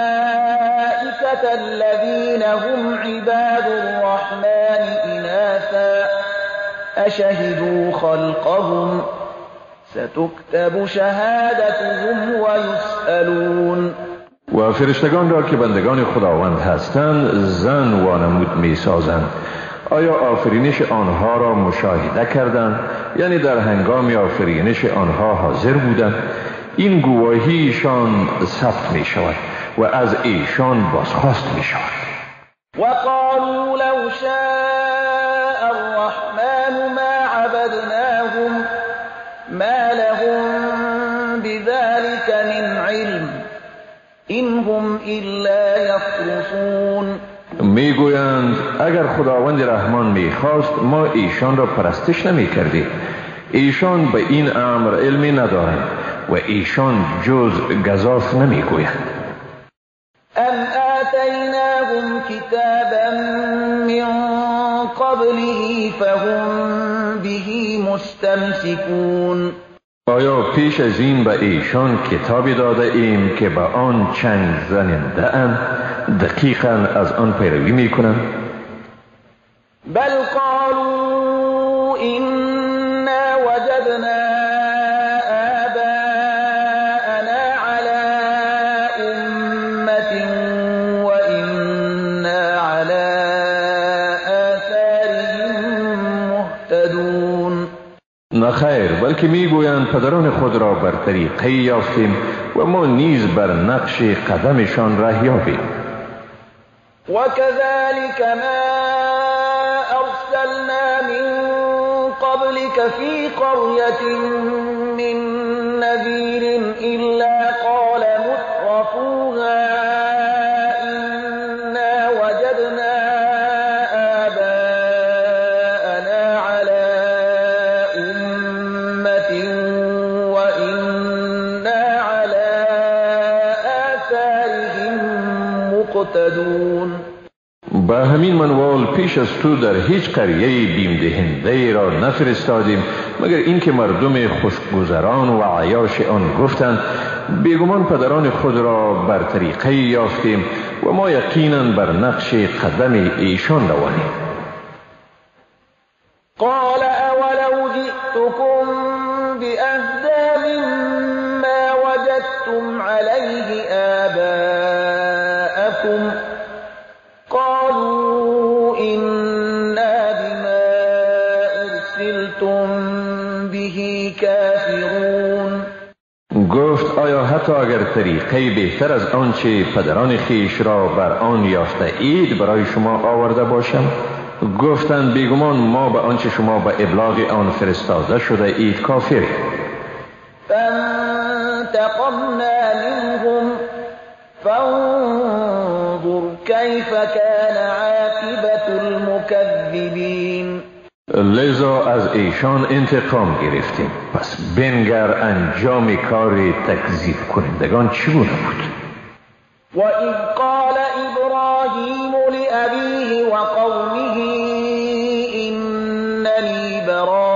الذين هم عباد الرحمن إناثا أشهدوا خلقهم ستكتب شهادتهم ويسألون. و فرشتگان را که بندگان خداوند هستند زن وانمود می سازند. آیا آفرینش آنها را مشاهده کردند؟ یعنی در هنگام آفرینش آنها حاضر بودند؟ این گواهیشان ثبت می شود و از ایشان بازخواست می شود. وقالوا لو شاء الرحمن ما عبدناهم ما لهم بذلك من علم إن هم إلا يخرصون. میگویند اگر خداوند رحمان میخواست ما ایشان را پرستش نمی کردیم. ایشان به این امر علمی ندارند و ایشان جز گزاف نمیگویند. ام آتیناهم کتابا من قبله فهم به مستمسکون. آیا پیش از این به ایشان کتابی داده ایم که به آن چنگ زننده اند دقیقاً از آن پیروی میکنند؟ بل قالوا إنا وجدنا آباءنا على أمة وإنا على آثارهم مهتدون. نخیر، بلکه میگویند پدران خود را بر طریقه یافتیم و ما نیز بر نقش قدمشان ره یابیم. وكذلك ما أرسلنا من قبلك في قرية من نذير إلا قال مترفوها إنا وجدنا آباءنا على أمة وإنا على آثارهم مقتدون. با همین منوال پیش از تو در هیچ قریه بیم دهنده را نفرستادیم مگر اینکه مردم خوشگذران و عیاش آن گفتند بیگمان پدران خود را بر طریقه یافتیم و ما یقینا بر نقش قدم ایشان روانیم. قال اولو جئتكم بأهدى مما وجدتم عليه آباءكم قالوا إنا بما أرسلتم به كافرون. گفت آیا حتی اگر طریقه بهتر از آنچه پدران خیش را بر آن یافته اید برای شما آورده باشم؟ گفتند بیگمان ما به آنچه شما به ابلاغ آن فرستاده شده اید کافریم. فانتقمنا منهم فانظر كيف كان عاقبة المكذبين. لذا از ایشان انتقام گرفتیم، پس بنگر انجام کار تکذیب کنندگان چگونه بود. وَإِذْ قَالَ إِبْرَاهِيمُ لِأَبِيهِ وَقَوْمِهِ إِنَّنِي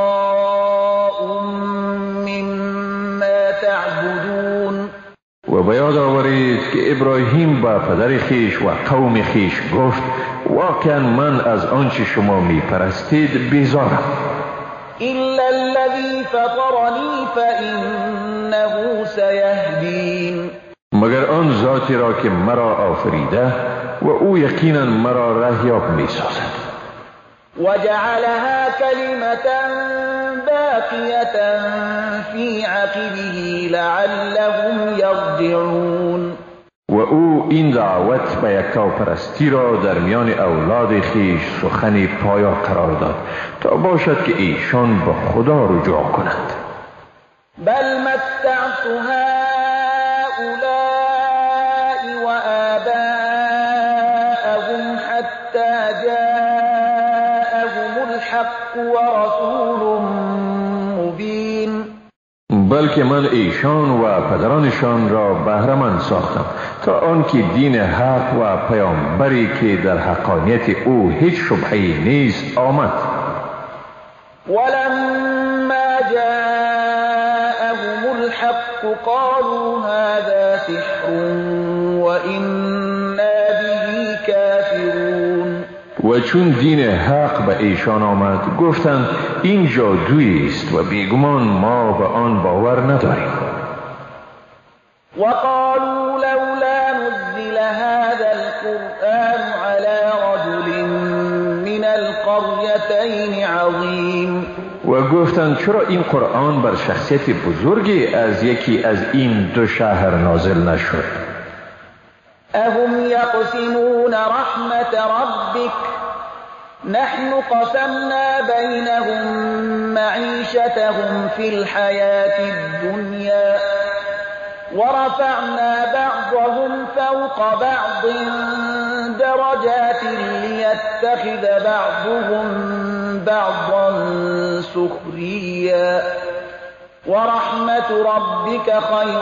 بَرَاءٌ مِّمَّا تَعْبُدُونَ. و به یاد آورید که ابراهیم با پدر خیش و قوم خیش گفت واقعا من از آنچه شما می پرستید بیزارم. إلا الذي فطرني فإنه سيهدين. مگر آن ذاتی را که مرا آفریده و او یقینا مرا راهیاب می سازد. وجعلها كلمة باقية في عقبه لعلهم يرجعون. و او این دعوت به یکتاپرستی را در میان اولاد خیش سخنی پایا قرار داد تا باشد که ایشان به خدا رجوع کنند. بل متعت هؤلاء وآباءهم حتى جاءهم الحق ورسول مبین. بلکه من ایشان و پدرانشان را بهره‌مند ساختم تا آنکه دین حق و پیامبری که در حقانیت او هیچ شبهه‌ای نیست آمد. ولما جاءهم الحق قالوا هذا سحر وإنا به كافرون. و چون دین حق به ایشان آمد گفتند این جادویی است و بیگمان ما به آن باور نداریم. وقالوا لولا نزل هذا القرآن على رجل من القريتين عظيم. و گفتند چرا این قرآن بر شخصیت بزرگی از یکی از این دو شهر نازل نشد؟ اهم یقسمون رحمت ربک نحن قسمنا بينهم معيشتهم في الحياة الدنيا ورفعنا بعضهم فوق بعض درجات ليتخذ بعضهم بعضا سخريا ورحمة ربك خير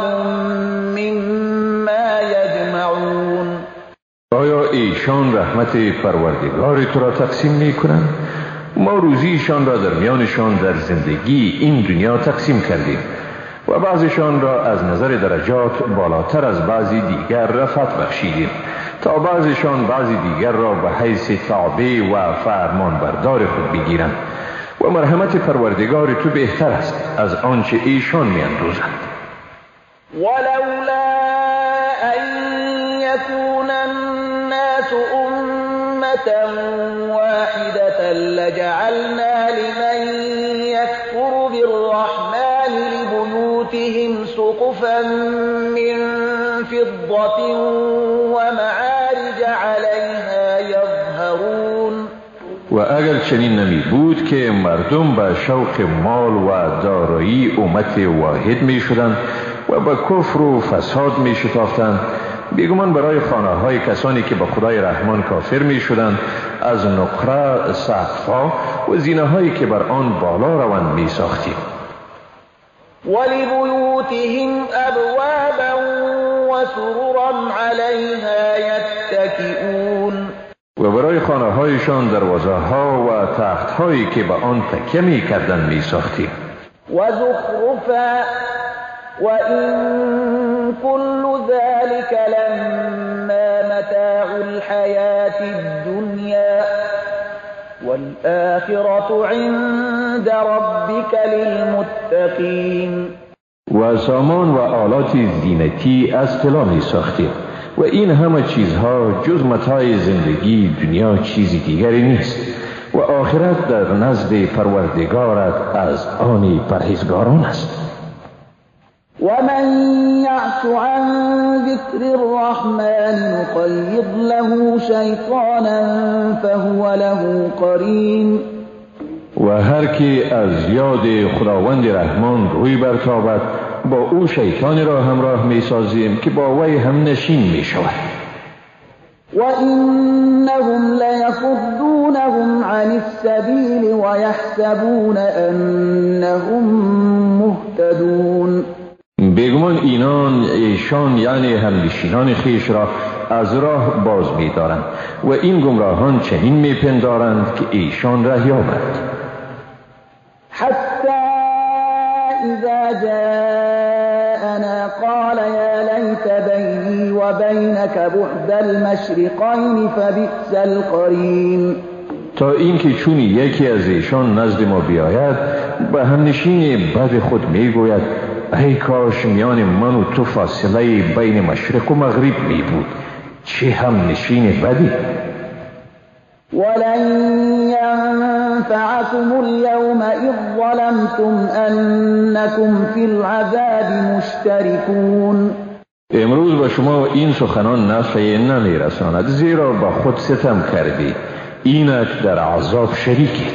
مما يجمعون. آیا ایشان رحمت پروردگار تو را تقسیم می کنند؟ ما روزیشان را در میانشان در زندگی این دنیا تقسیم کردیم و بعضشان را از نظر درجات بالاتر از بعضی دیگر رفعت بخشیدیم تا بعضشان بعضی دیگر را به حیث تابع و فرمان بردار خود بگیرند و مرحمت پروردگار تو بهتر است از آنچه ایشان می اندوزند. ولولا ان يكون الناس امة واحدة لجعلنا لمن يكفر بالرحمن لبيوتهم سقفا من فضة ومعارج عليها يظهرون. و اگر چنین نمی بود که مردم به شوق مال و دارایی امت واحد می شدند و به کفر و فساد می شتافتند، بیگمان برای خانه های کسانی که به خدای رحمان کافر می شدند از نقره سقف‌ها و زینه هایی که بر آن بالا روند می ساختیم. ولبیوتهم ابوابا و سررا علیها یتکئون. و برای خانه هایشان دروازه ها و تخت هایی که به آن تکیه می کردند می ساختیم. و زخرفا و این كل ذلك لما متاع الحياة الدنيا والآخرة عند ربك للمتقين. و سامان و آلات زینتی از طلا می ساختیم و این همه چیزها جز متاع زندگی دنیا چیزی دیگری نیست و آخرت در نزد پروردگارت از آن پرهیزگاران است. ومن يعش عن ذكر الرحمن نقيض له شيطانا فهو له قرين. و هر کی از یاد خداوند رحمان روی برتابد با او شیطانی را همراه می سازیم که با وی هم نشین می شود. و انهم لیصدونهم عن السبیل و یحسبون انهم مهتدون. بیگمان اینان ایشان یعنی همنشینان خیش را از راه باز می دارند و این گمراهان چنین می پندارند که ایشان راهیابند. حتی اذا جاءنا قال یا لیت وبينك بعد المشرقين فبئس القرين. تا اینکه چون یکی از ایشان نزد ما بیاید به همنشین بد خود میگوید ای کاش میان من و تو فاصله بین مشرق و مغرب می بود، چه همنشین بدی. ولن ينفعكم اليوم إذ ظلمتم أنكم في العذاب مشتركون. امروز به شما این سخنان نفعی نمی رساند، زیرا به خود ستم کردی، اینک در عذاب شریکید.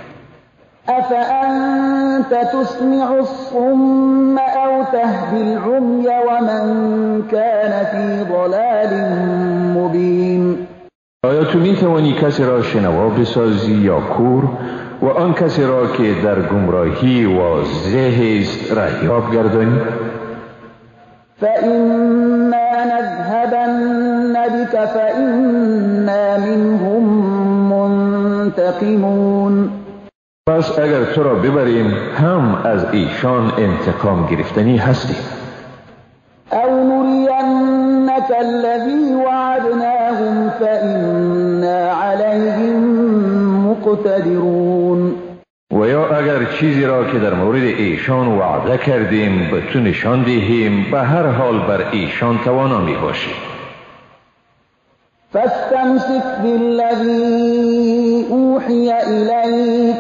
أفأنت تسمع الصم أو تهدي العمي ومن كان في ضلال مبين. آیا تو می توانی کسی را شنوا بسازی یا کور و آن کسی را که در گمراهی واضح است رهیاب گردانی؟ فإما نذهبن بك فإنا منهم منتقمون. پس اگر تو را ببریم هم از ایشان انتقام گرفتنی هستی. أو نرينك الذي وعدناهم فإنا عليهم مقتدرون. و یا اگر چیزی را که در مورد ایشان وعده کردیم به تو نشان دهیم، به هر حال بر ایشان توانا می باشی. فاستمسك بالذي أوحي إليك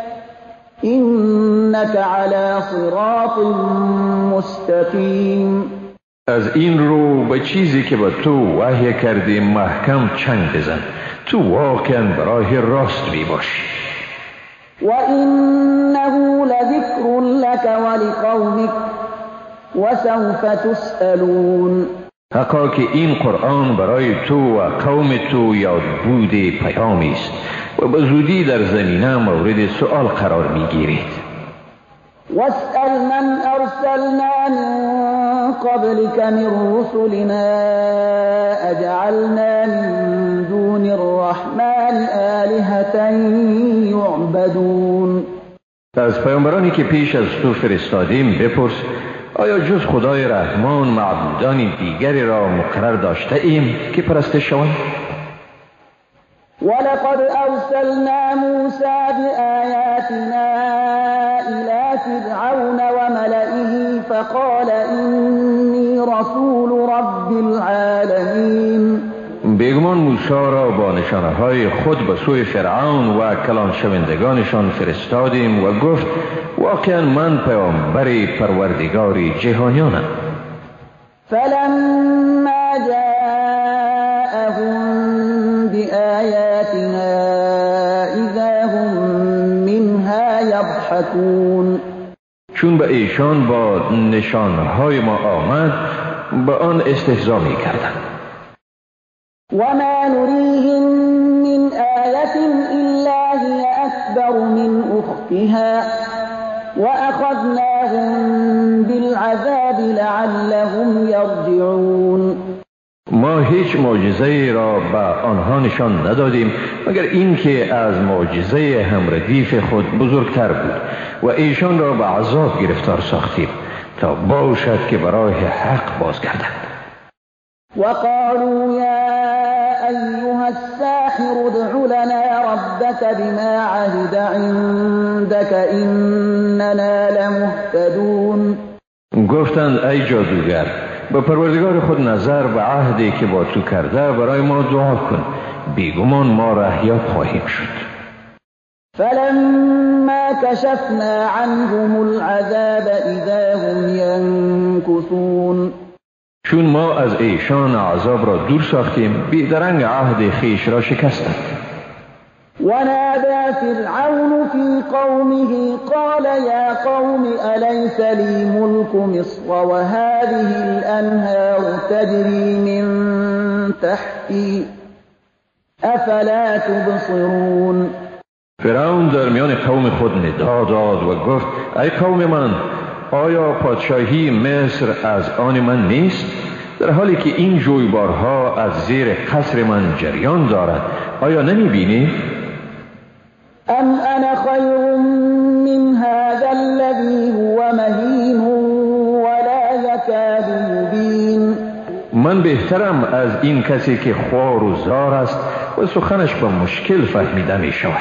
إنك على صراط مستقيم. از این رو به چیزی که به تو وحی کردیم محکم چنگ بزن، تو واقعا به راه راست می باشی. وإنه لذكر لك ولقومك وسوف تسألون. حقا که این قرآن برای تو و قوم تو یاد بود پیامی است و به زودی در زمینه مورد سؤال قرار می گیرید. واسأل من أرسلنا من قبلك من رسلنا أجعلنا من دون الرحمن آلهة يعبدون. از پیامبرانی که پیش از تو فرستادیم بپرس آیا جز خدای رحمان معبودان دیگری را مقرر داشته ایم که پرستش شوند؟ ولقد أرسلنا موسى بآياتنا إلى فرعون وملئه فقال إني رسول رب العالمين. بیگمان موسی را با نشانه‌های خود به سوی فرعون و کلان شوندگانشان فرستادیم و گفت واقعا من پیامبر پروردگار جهانیانم. فلما جاءهم بآياتنا إذا هم منها يضحكون. چون به ایشان با نشانهای ما آمد به آن استهزا می کردند. وما نريهم من آية إلا هي أكبر من أختها وأخذناهم بالعذاب لعلهم يرجعون. ما هیچ معجزه‌ای را به آنها نشان ندادیم مگر اینکه از معجزه همردیف خود بزرگتر بود و ایشان را به عذاب گرفتار ساختیم تا باشد که برای حق بازگردند. وقالوا يا أيها الساحر ادع لنا ربك بما عهد عندك إننا لمهتدون. گفتند ای جادوگر به پروردگار خود نظر به عهدی که با تو کرده برای ما دعا کن، بیگمان ما رهیاب خواهیم شد. فلما كشفنا عنهم العذاب إذا هم ينكثون. چون ما از ایشان عذاب را دور ساختیم بیدرنگ عهد خیش را شکستند. ونادى فرعون في قومه قال يا قوم أليس لي ملك مصر وهذه الأنهار تجري من تحتي أفلا تبصرون. فرعون در میان قوم خود ندا داد و گفت ای قوم من، آیا پادشاهی مصر از آن من نیست؟ در حالی که این جویبارها از زیر قصر من جریان دارد، آیا نمی بینی؟ ام انا خیر من هذا الذي هو مهین ولا يكاد يبين. من من بهترم از این کسی که خوار و زار است و سخنش به مشکل فهمیده می شود.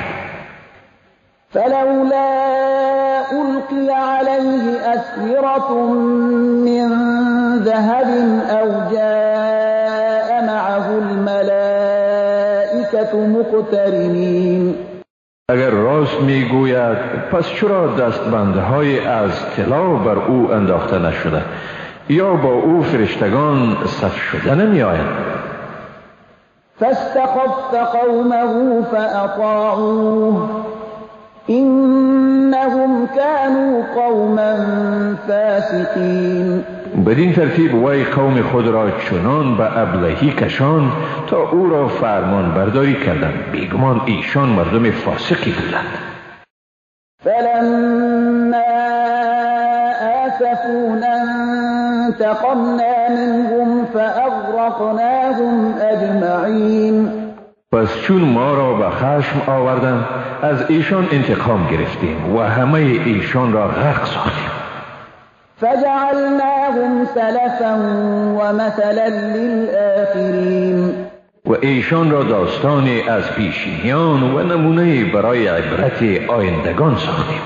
فلولا ألقي عليه أسورة من ذهب أو جاء معه الملائكة مقترنين. اگر راست می گوید پس چرا دستبندهای از طلا بر او انداخته نشده یا با او فرشتگان صف شده نمی آیند؟ فاستخف قومه فأطاعوه إنهم كانوا قوما فاسقين. بدین ترتیب وی قوم خود را چنان به ابلهی کشان تا او را فرمان برداری کردند. بیگمان ایشان مردم فاسقی بودند. فلما آسفونا انتقمنا منهم فأغرقناهم أجمعين. پس چون ما را به خشم آوردند از ایشان انتقام گرفتیم و همه ایشان را غرق ساختیم. فجعلناهم سلفا ومثلا للآخرين. و ایشان را داستانی از پیشینیان و نمونه برای عبرت آیندگان ساختیم.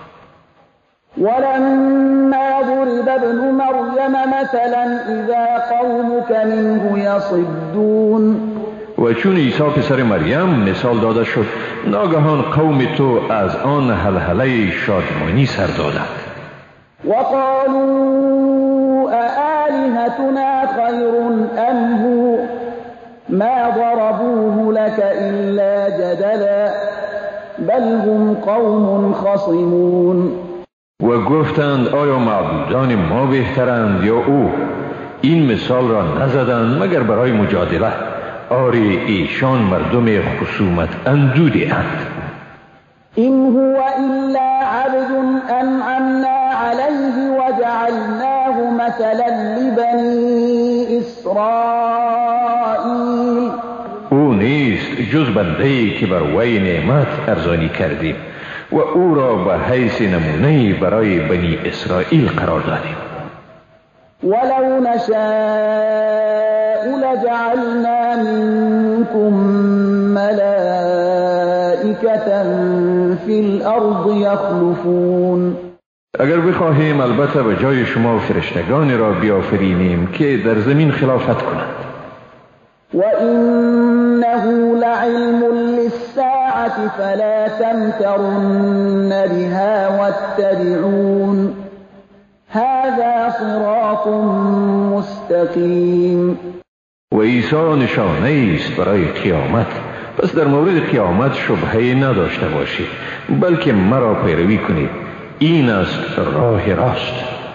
ولما ضرب ابن مریم مثلا اذا قومك منه یصدون. و چون عیسی پسر مریم مثال داده شد ناگهان قوم تو از آن هلهله شادمانی سر دادند. وقالوا أآلهتنا خير أم هو ما ضربوه لك إلا جدلا بل هم قوم خصمون. و گفتند آیا معبودان ما بهترند یا او؟ این مثال را نزدند مگر برای مجادله. آری ایشان مردم خصومت اندودی اند. إن هو إلا عبد أنعمنا عليه وجعلناه مثلا لبني إسرائيل. او نیست جز بنده‌ای که بر وی نعمت ارزانی کردیم و او را به حیث نمونه برای بنی اسرائیل قرار دادیم. ولو نشاء لجعلنا منكم ملائكة في الأرض يخلفون. اگر بخواهیم البته به جای شما فرشتگانی را بیافرینیم که در زمین خلافت کنند. وإنه لعلم للساعة فلا تمترن بها واتبعون هذا صراط مستقیم. و عیسی نشانه است برای قیامت، پس در مورد قیامت شبهه نداشته باشید بلکه مرا پیروی کنید، این است راه راست.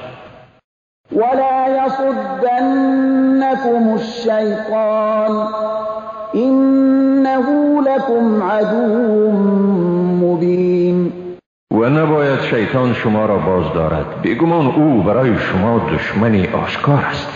ولا يصدنكم الشيطان إنه لكم عدو مبين. و نباید شیطان شما را باز دارد، بیگمان او برای شما دشمنی آشکار است.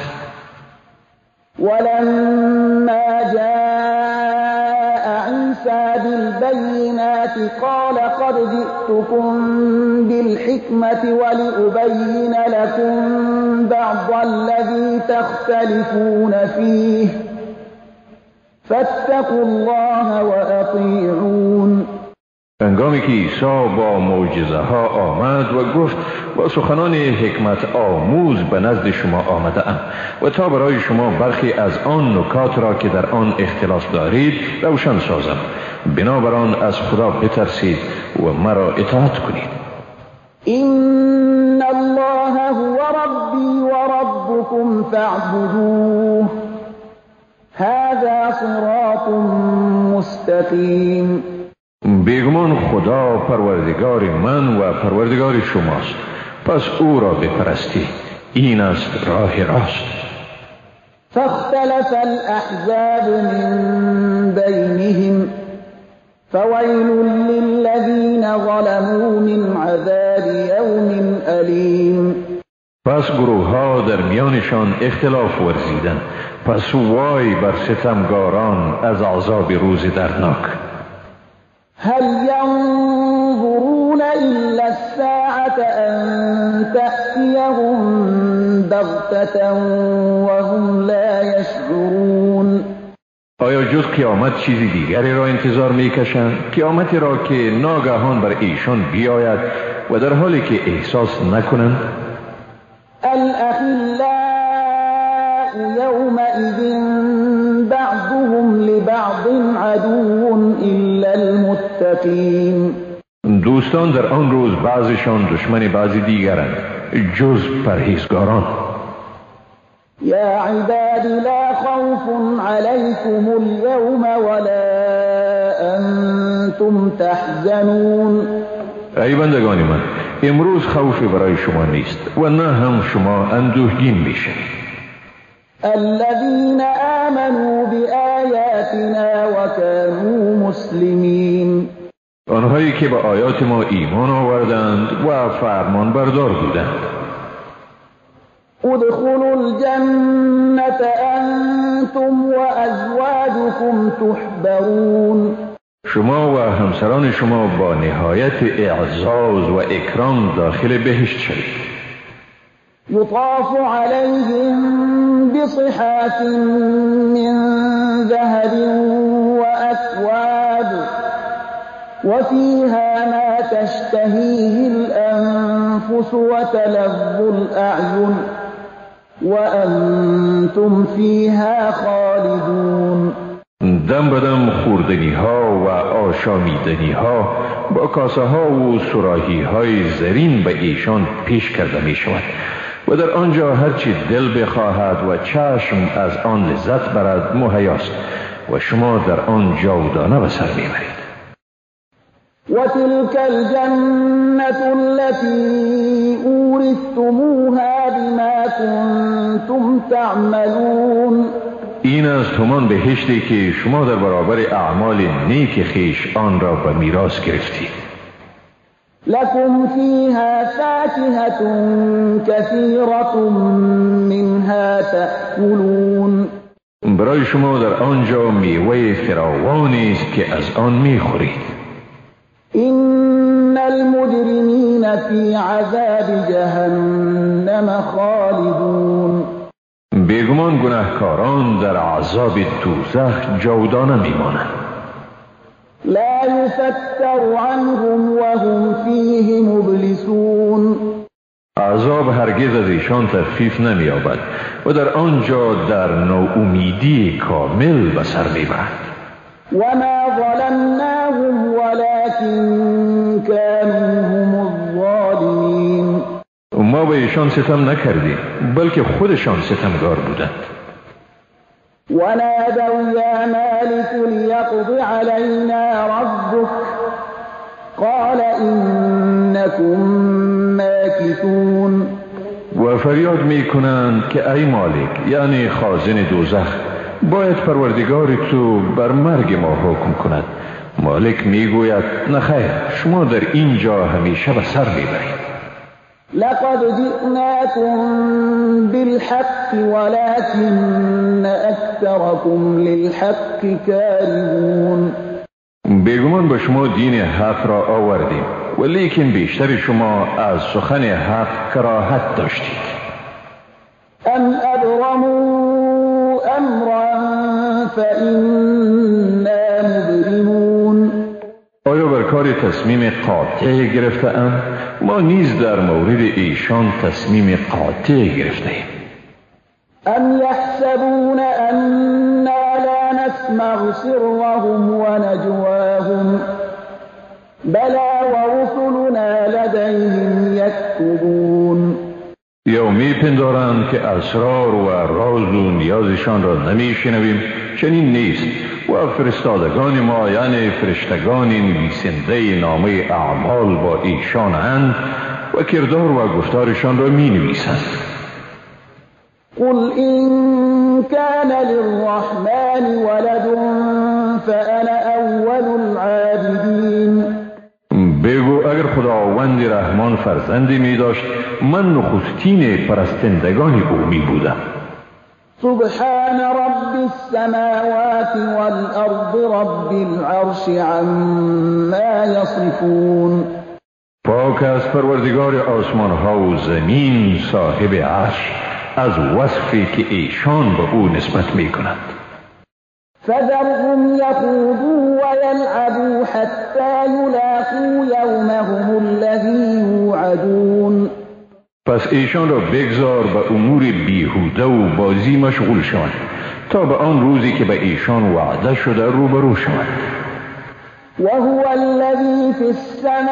ولما جاء عيسى بالبينات قال قد جئتكم بالحكمة ولأبين لكم بعض الذي تختلفون فيه فاتقوا الله وأطيعون. هنگامی که عیسی با معجزه ها آمد و گفت با سخنان حکمت آموز به نزد شما آمده ام و تا برای شما برخی از آن نکات را که در آن اختلاف دارید روشن سازم، بنابراین از خدا بترسید و مرا اطاعت کنید. این الله هو ربی و ربکم فاعبدوه هذا صراط مستقیم. بیگمان خدا پروردگار من و پروردگار شماست، پس او را بپرستی، این است راه راست. فاختلف الأحزاب من بينهم فويل للذين ظلموا من عذاب يوم أليم. پس گروه ها در میانشان اختلاف ورزیدند، پس وای بر ستمگاران از عذاب روز دردناک. هل ينظرون إلا الساعة أن تأتيهم بغتة وهم لا يشعرون. آیا جز قیامت چیزی دیگری را انتظار میکشند؟ قیامتی را که ناگهان بر ایشان بیاید و در حالی که احساس نکنند؟ الأخلاء يومئذ بعضهم لبعض عدو إلا المتقين. دوستان در آن روز بعضشان دشمن بعضی دیگرند جز پرهیزگاران. يا عباد لا خوف عليكم اليوم ولا أنتم تحزنون. ای بندگان من، امروز خوفی برای شما نیست و نه هم شما اندوهگین میشید. الذين آمنوا بآياتنا وكانوا مسلمين. آنهایی که به آیات ما ایمان آوردند و فرمان بردار بودند. ادخلوا الجنة أنتم وأزواجكم تحبرون. شما و همسران شما با نهایت اعزاز و اکرام داخل بهشت شوید. يطاف عليهم بصحاف من ذهب وأكواب وفيها ما تشتهيه الأنفس وتلذ الأعين وأنتم فيها خالدون. دم بدم خوردنی ها و آشامیدنی ها با کاسه ها و صراحی های زرین به ایشان پیش کرده می شود و در آنجا هرچی دل بخواهد و چشم از آن لذت برد مهیاست و شما در آن جاودانه به سر میبرید. وتلك الجنة التي أورثتموها بما كنتم تعملون. این است همان بهشتی که شما در برابر اعمال نیک خویش آن را به میراث گرفتید. لكم فيها فاكهة كثيرة منها تأكلون. برای شما در آنجا میوه فراوانی است که از آن میخورید. إن المجرمين في عذاب جهنم خالدون. بیگمان گناهکاران در عذاب دوزخ جاودانه میمانند. لا يفتر عنهم وهم فيه مبلسون. عذاب هرگز از ایشان تخفیف نمی‌یابد و در آنجا در ناامیدی کامل به سر میبرند. وما ظلمناهم ولكن كانوا هم الظالمين. ما به ایشان ستم نکردیم بلکه خودشان ستمگار بودند. ونادوا يا مالك ليقض علينا ربك قال إنكم ماكثون. و فریاد می کنند که ای مالک، یعنی خازن دوزخ، باید پروردگار تو بر مرگ ما حکم کند. مالک می گوید نخیر، شما در اینجا همیشه به سر می برید. لقد جئناكم بالحق ولكن أكثركم للحق كارهون. بیگمان به شما دین حق را آوردیم ولیکن بیشتر شما از سخن حق کراهت داشتید. ام ابرموا امرا فإنا مبرمون. آیا بر کار تصمیم قاطع گرفته اند؟ ما نیز در مورد ایشان تصمیم قاطع گرفته ایم. ام يحسبون أنا لا نسمع سرهم ونجواهم بلى ورسلنا لديهم يكتبون. یا می پندارند که اسرار و راز و نیازشان را نمی شنویم؟ چنین نیست و فرستادگان ما یعنی فرشتگان نویسنده نامه اعمال با ایشان اند و کردار و گفتارشان را می نویسند. قل إن كان للرحمن ولد فأنا أول العابدين. بگو اگر خداوند رحمان فرزندی می داشت من نخستین پرستندگان او می بودم. سبحان رب السماوات والأرض رب العرش عما يصفون. پاک از پروردگار آسمان ها و زمین صاحب عرش از وصفی که ایشان به او نسبت می کنند. فذرهم يخوضوا ويلعبوا حتى يلاقوا يومهم الذي يوعدون. پس ایشان را بگذار به امور بیهوده و بازی مشغول شوند تا به آن روزی که به ایشان وعده شده روبرو شوند. وهو الذي في السماء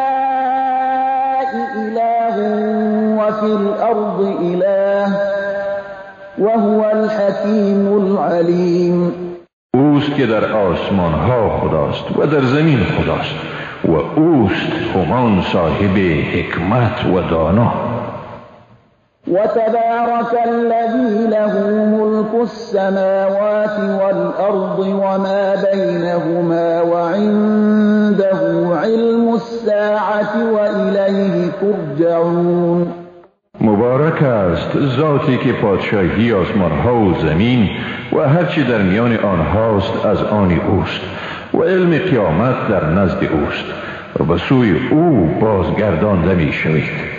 إله وفي الأرض إله وهو الحكيم العليم. اوست که در آسمان ها خداست و در زمین خداست و اوست همان صاحب حکمت و دانا. وتبارك الذي له ملك السماوات والأرض وما بينهما وعنده علم الساعة وإليه ترجعون. مبارک است ذاتی که پادشاهی آسمان ها و زمین و هرچی در میان آنهاست از آن اوست و علم قیامت در نزد اوست و به سوی او بازگردانده می شوید.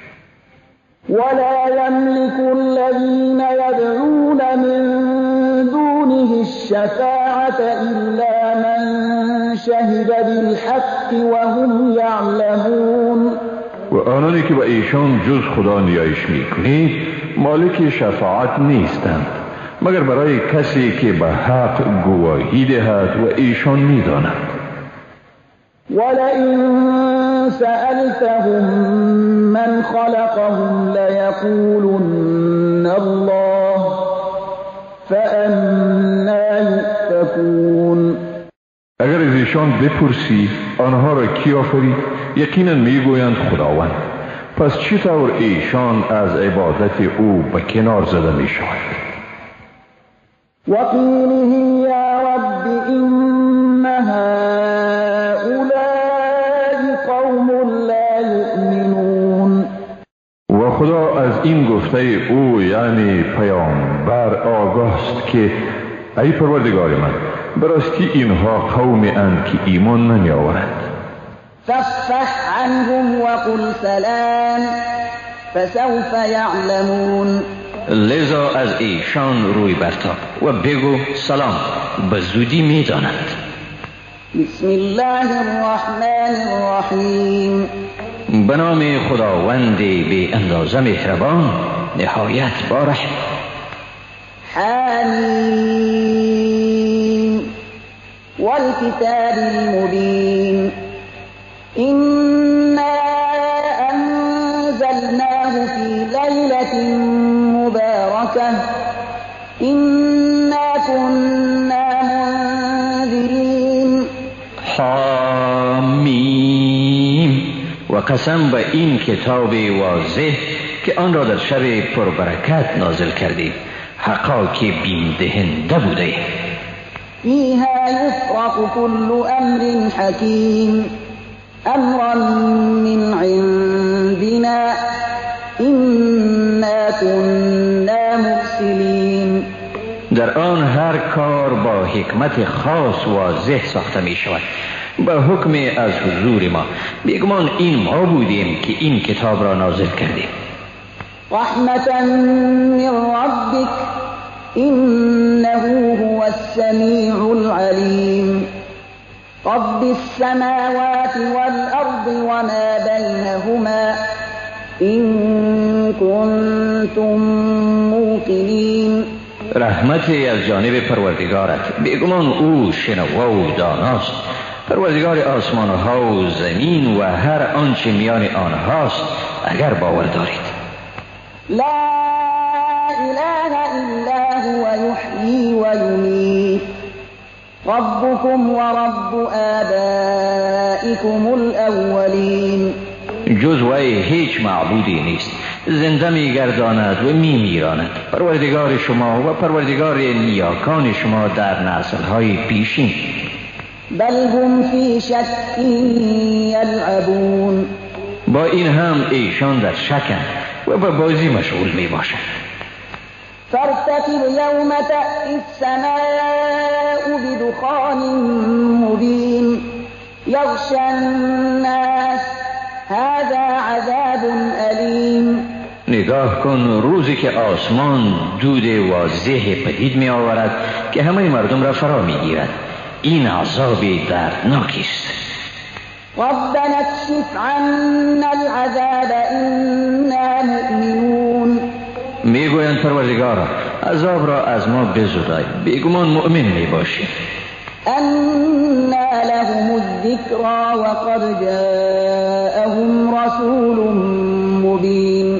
ولا يملك الذين يدعون من دونه الشفاعة إلا من شهد بالحق وهم يعلمون. و آنانی که به ایشان جز خدا نیایش می کنید مالک شفاعت نیستند مگر برای کسی که به حق گواهی دهد و ایشان می دانند. ولئن سألتهم من خلقهم ليقولن الله فأنا يؤفكون. اگر از ایشان بپرسی آنها را کی آفرید یقینا میگویند خداوند. پس چطور ایشان از عبادت او به کنار زده می شود؟ وقیله یا رب این هؤلاء قوم لا یؤمنون. و خدا از این گفته او یعنی پیامبر آگاست که ای پروردگار من براستی اینها قومی اند که ایمان نمی آورند. فاصفح عنهم وقل سلام فسوف يعلمون. لذا از ایشان روی برتاب و بگو سلام به زودی می دانند. بسم الله الرحمن الرحیم. به نام خداوند بی اندازه مهربان نهایت بارحم. حمیم والکتاب المبین إنا أنزلناه في ليلة مباركة إنا كنا منذرين. حامیم و قسم به این کتاب واضح که آن را در شب پربرکت نازل کردیم حقا که بیم دهنده بوده. فيها يفرق كل أمر حكيم امرا من عندنا إنا كنا مرسلين. در آن هر کار با حکمت خاص واضح ساخته می شود با حکم از حضور ما. بیگمان این ما بودیم که این کتاب را نازل کردیم. رحمة من ربك إنه هو السميع العليم. رب السماوات والأرض وما بينهما إن كنتم موقنين. رحمتی از جانب پروردگارت بیگمان او شنوا و داناست. پروردگار آسمان ها و زمین و هر آنچه میان آنهاست اگر باور دارید. لا إله إلا هو يحيي ويميت ربكم ورب آبائكم الأولين. جز وی هیچ معبودی نیست. زنده میگرداند و میمیراند. پروردگار شما و پروردگار نیاکان شما در نسل‌های پیشین. بل هم فی شک یلعبون. با این هم ایشان در شکند و به بازی مشغول می باشند. فارتقب یوم تأتی السماء بدخان مبین یغشی الناس هذا عذاب علیم. نیک نگاه کن روزی که آسمان دود واضح پدید می آورد که همه مردم را فرا می گیرد. این عذاب دردناکی است. ربنا اكشف عنا العذاب إنا مؤمنون. میگویند پروردگارا عذاب را از ما بزدای، بیگمان مؤمن می باشیم. أنى لهم الذكرى وقد جاءهم رسول مبين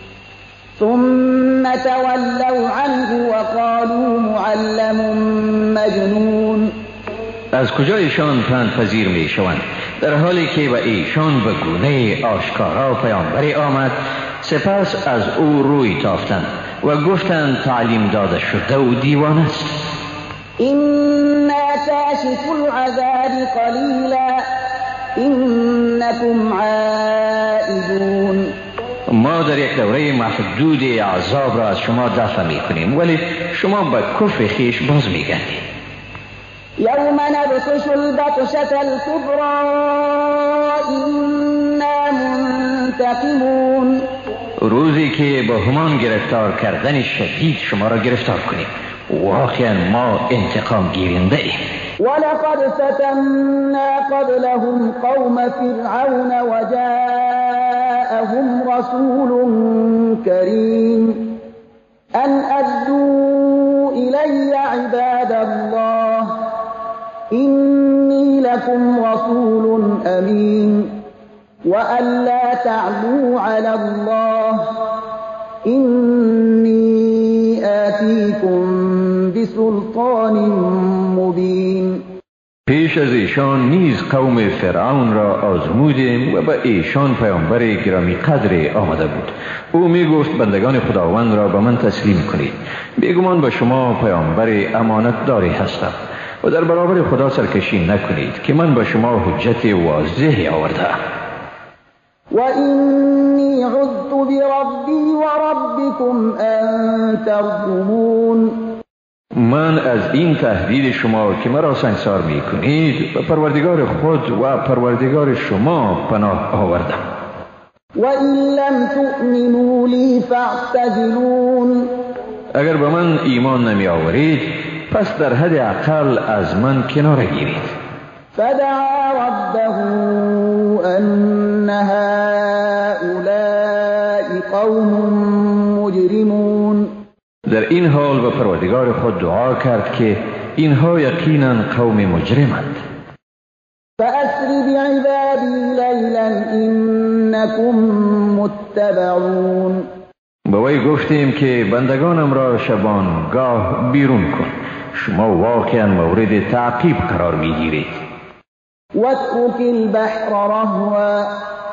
ثم تولوا عنه وقالوا معلم مجنون. از کجا ایشان پند پذیر می شوند در حالی که به ایشان به گونه آشکارا پیامبری آمد، سپس از او روی تافتند و گفتند تعلیم داده شده و دیوان است. إنا كاشف العذاب قليلا إنكم عائدون. ما در یک دوره محدود عذاب را از شما دفع می کنیم، ولی شما به کفر خیش باز می گردید. يوم نبطش البطشة الكبرى إنا منتقمون. روزی که با همان گرفتار کردن شدید شما را گرفتار کنیم، واقعا ما انتقام گیرنده ایم. ولقد فتنا قبلهم قوم فرعون وجاءهم رسول كريم أن أدوا إلي عباد الله إني لكم رسول أمين وأن لا تعلوا على الله إني آتيكم بسلطان مبين. پیش از ایشان نیز قوم فرعون را آزمودیم و به ایشان پیامبر گرامی قدر آمده بود. او می گفت بندگان خداوند را به من تسلیم کنید، بیگمان به شما پیامبر امانت داری هستم و در برابر خدا سرکشی نکنید که من به شما حجت واضحی آوردم. و اینی عذت بربی و ربکم ان ترجمون. من از این تهدید شما که مرا سنگسار می کنید و پروردگار خود و پروردگار شما پناه آوردم. و این لم تؤمنوا لی فاعتزلون. اگر به من ایمان نمی آورید پس در حد اقل از من کنار گیرید. فدعا ربه ان هؤلاء قوم مجرمون. در این حال به پروردگار خود دعا کرد که اینها یقینا قوم مجرمند. فأسر بعبادی لیلا انکم متبعون. به وی گفتیم که بندگانم را شبانگاه بیرون کن، شما واقعا مورد تعقیب قرار میگیرید. واترك البحر رهوا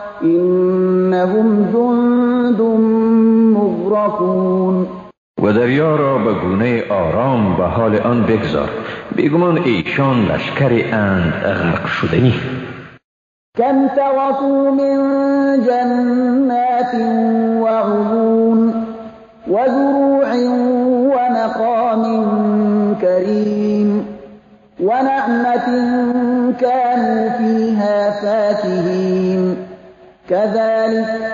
انهم جند مغرقون. و دریا را به گونه آرام به حال آن بگذار، بیگمان ایشان لشکری اند غرق شدنی. كم تركوا من جنات وعيون وزروع ومقام كريم ونعمة كانوا فيها فاكهين كذلك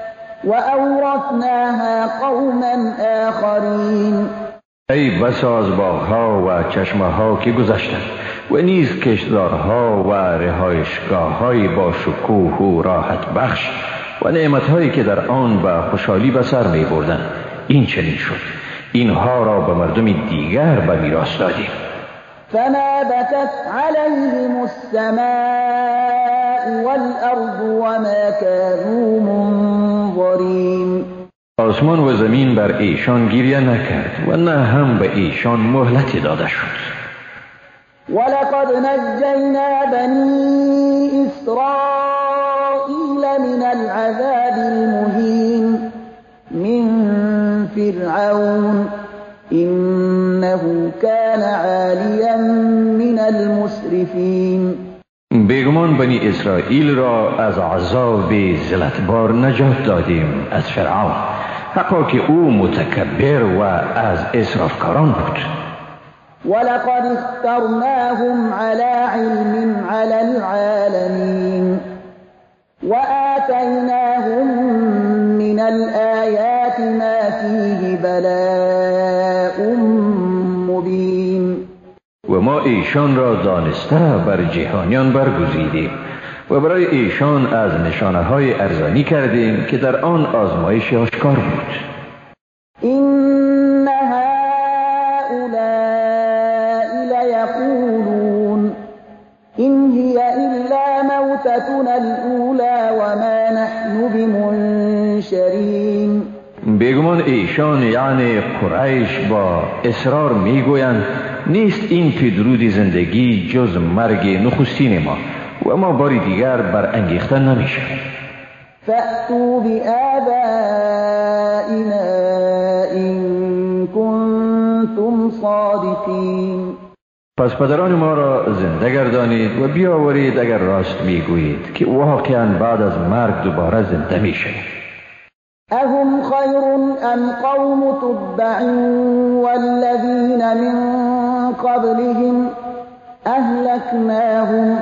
وأورثناها قوما آخرين. ای بسا از باغها و چشمه‌ها که گذشتند و نیز کشتزارها و رهایشگاه‌های با شکوه و راحت بخش و نعمت‌هایی که در آن به خوشحالی به سر می‌بردند. این چنین شد، اینها را به مردم دیگر به میراث دادیم. فما بكت عليهم السماء والأرض وما كانوا منظرين. آسمان و زمین بر ایشان گریه نکرد و نه هم به ایشان مهلتی داده شد. ولقد نجينا بني إسرائيل من العذاب المهين من فرعون إنه كان عاليا من المسرفين. بیگمان بنی اسرائیل را از عذاب ذلتبار نجات دادیم از فرعون، حقا که او متکبر و از اسرافکاران بود. ولقد اخترناهم على علم على العالمين وآتيناهم من الآيات بلاء مبین. و ما ایشان را دانسته بر جهانیان برگزیدیم و برای ایشان از نشانه های ارزانی کردیم که در آن آزمایش آشکار بود. این هؤلاء لیقولون این هی الا موتتنا الاولی و ما نحن بمنشرین. بیگمان ایشان یعنی قریش با اصرار میگویند نیست این پیدرود زندگی جز مرگ نخستین ما و ما باری دیگر بر انگیخته نمیشیم. فأتوا بآبائنا إن كنتم صادقین. پس پدران ما را زنده گردانید و بیاورید اگر راست میگویید که واقعا بعد از مرگ دوباره زنده میشید. اهم خیر ام قوم تبع والذین من قبلهم اهلکناهم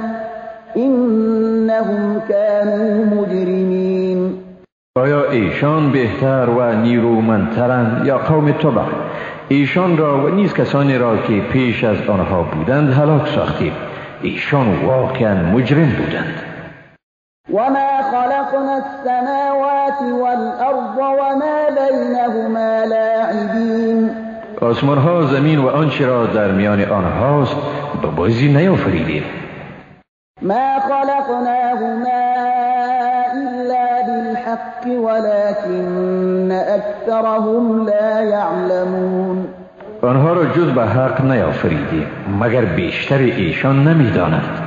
انهم كانوا مجرمین. آیا ایشان بهتر و نیرومندترند یا قوم تبع؟ ایشان را و نیز کسانی را که پیش از آنها بودند هلاک ساختیم. ایشان واقعا مجرم بودند. وما خلقنا السماوات والأرض وما بينهما لاعبین. آسمان ها، زمین و آنچه را در میان آنهاست به بازی نیافریدیم. ما خلقناهما إلا بالحق ولكن أكثرهم لا يعلمون. آنها را جز به حق نیافریدیم مگر بیشتر ایشان نمیدانند.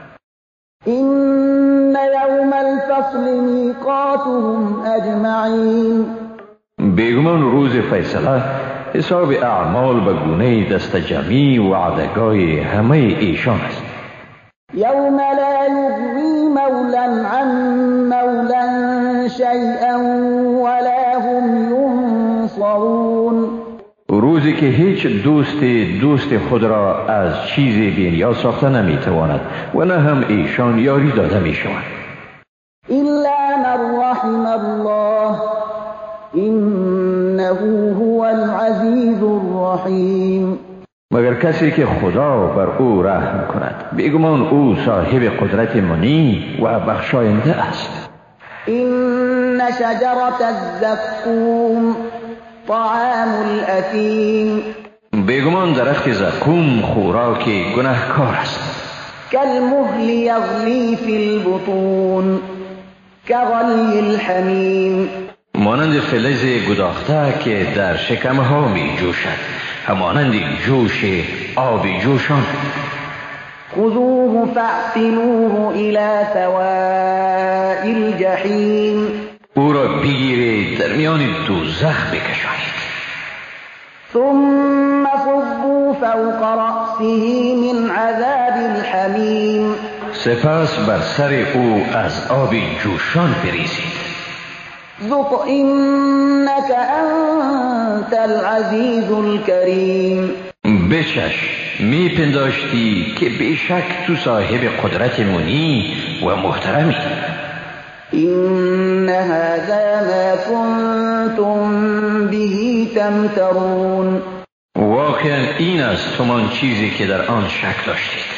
این یوم الفصل میقاتهم اجمعین. بیگمان روز فیصله حساب اعمال به گونه دست جمعی و عدگاه همه ایشان است. یوم لا یغنی مولا عن مولا شیئا ولا هم ینصرون. روزی که هیچ دوست دوست خود را از چیزی بی‌نیاز ساخته نمیتواند و نه هم ایشان یاری داده میشوند. الا من رحم الله انه هو العزیز الرحیم. مگر کسی که خدا بر او رحم کند، بیگمان او صاحب قدرت منی و بخشاینده است. این شجرة الزقوم طعام الاثیم. بیگمان درخت زقوم خوراک گناهکار است. کالمهل یغلی فی البطون کغلی الحمیم. مانند فلز گداخته که در شکمها می جوشد، همانند جوش آب جوشان. خذوه فاعتلوه الى سواء الجحیم. او را بگیرید در میان دوزخ بکشانید. ثم صبوا فوق رأسه من عذاب الحمیم. سپس بر سر او از آب جوشان بریزید. ذق انك انت العزیز الکریم. بچش، می پنداشتی که بیشک تو صاحب قدرت منی و محترمی. این هذا ما کنتم به تمترون. واقعا این است همان چیزی که در آن شک داشتید.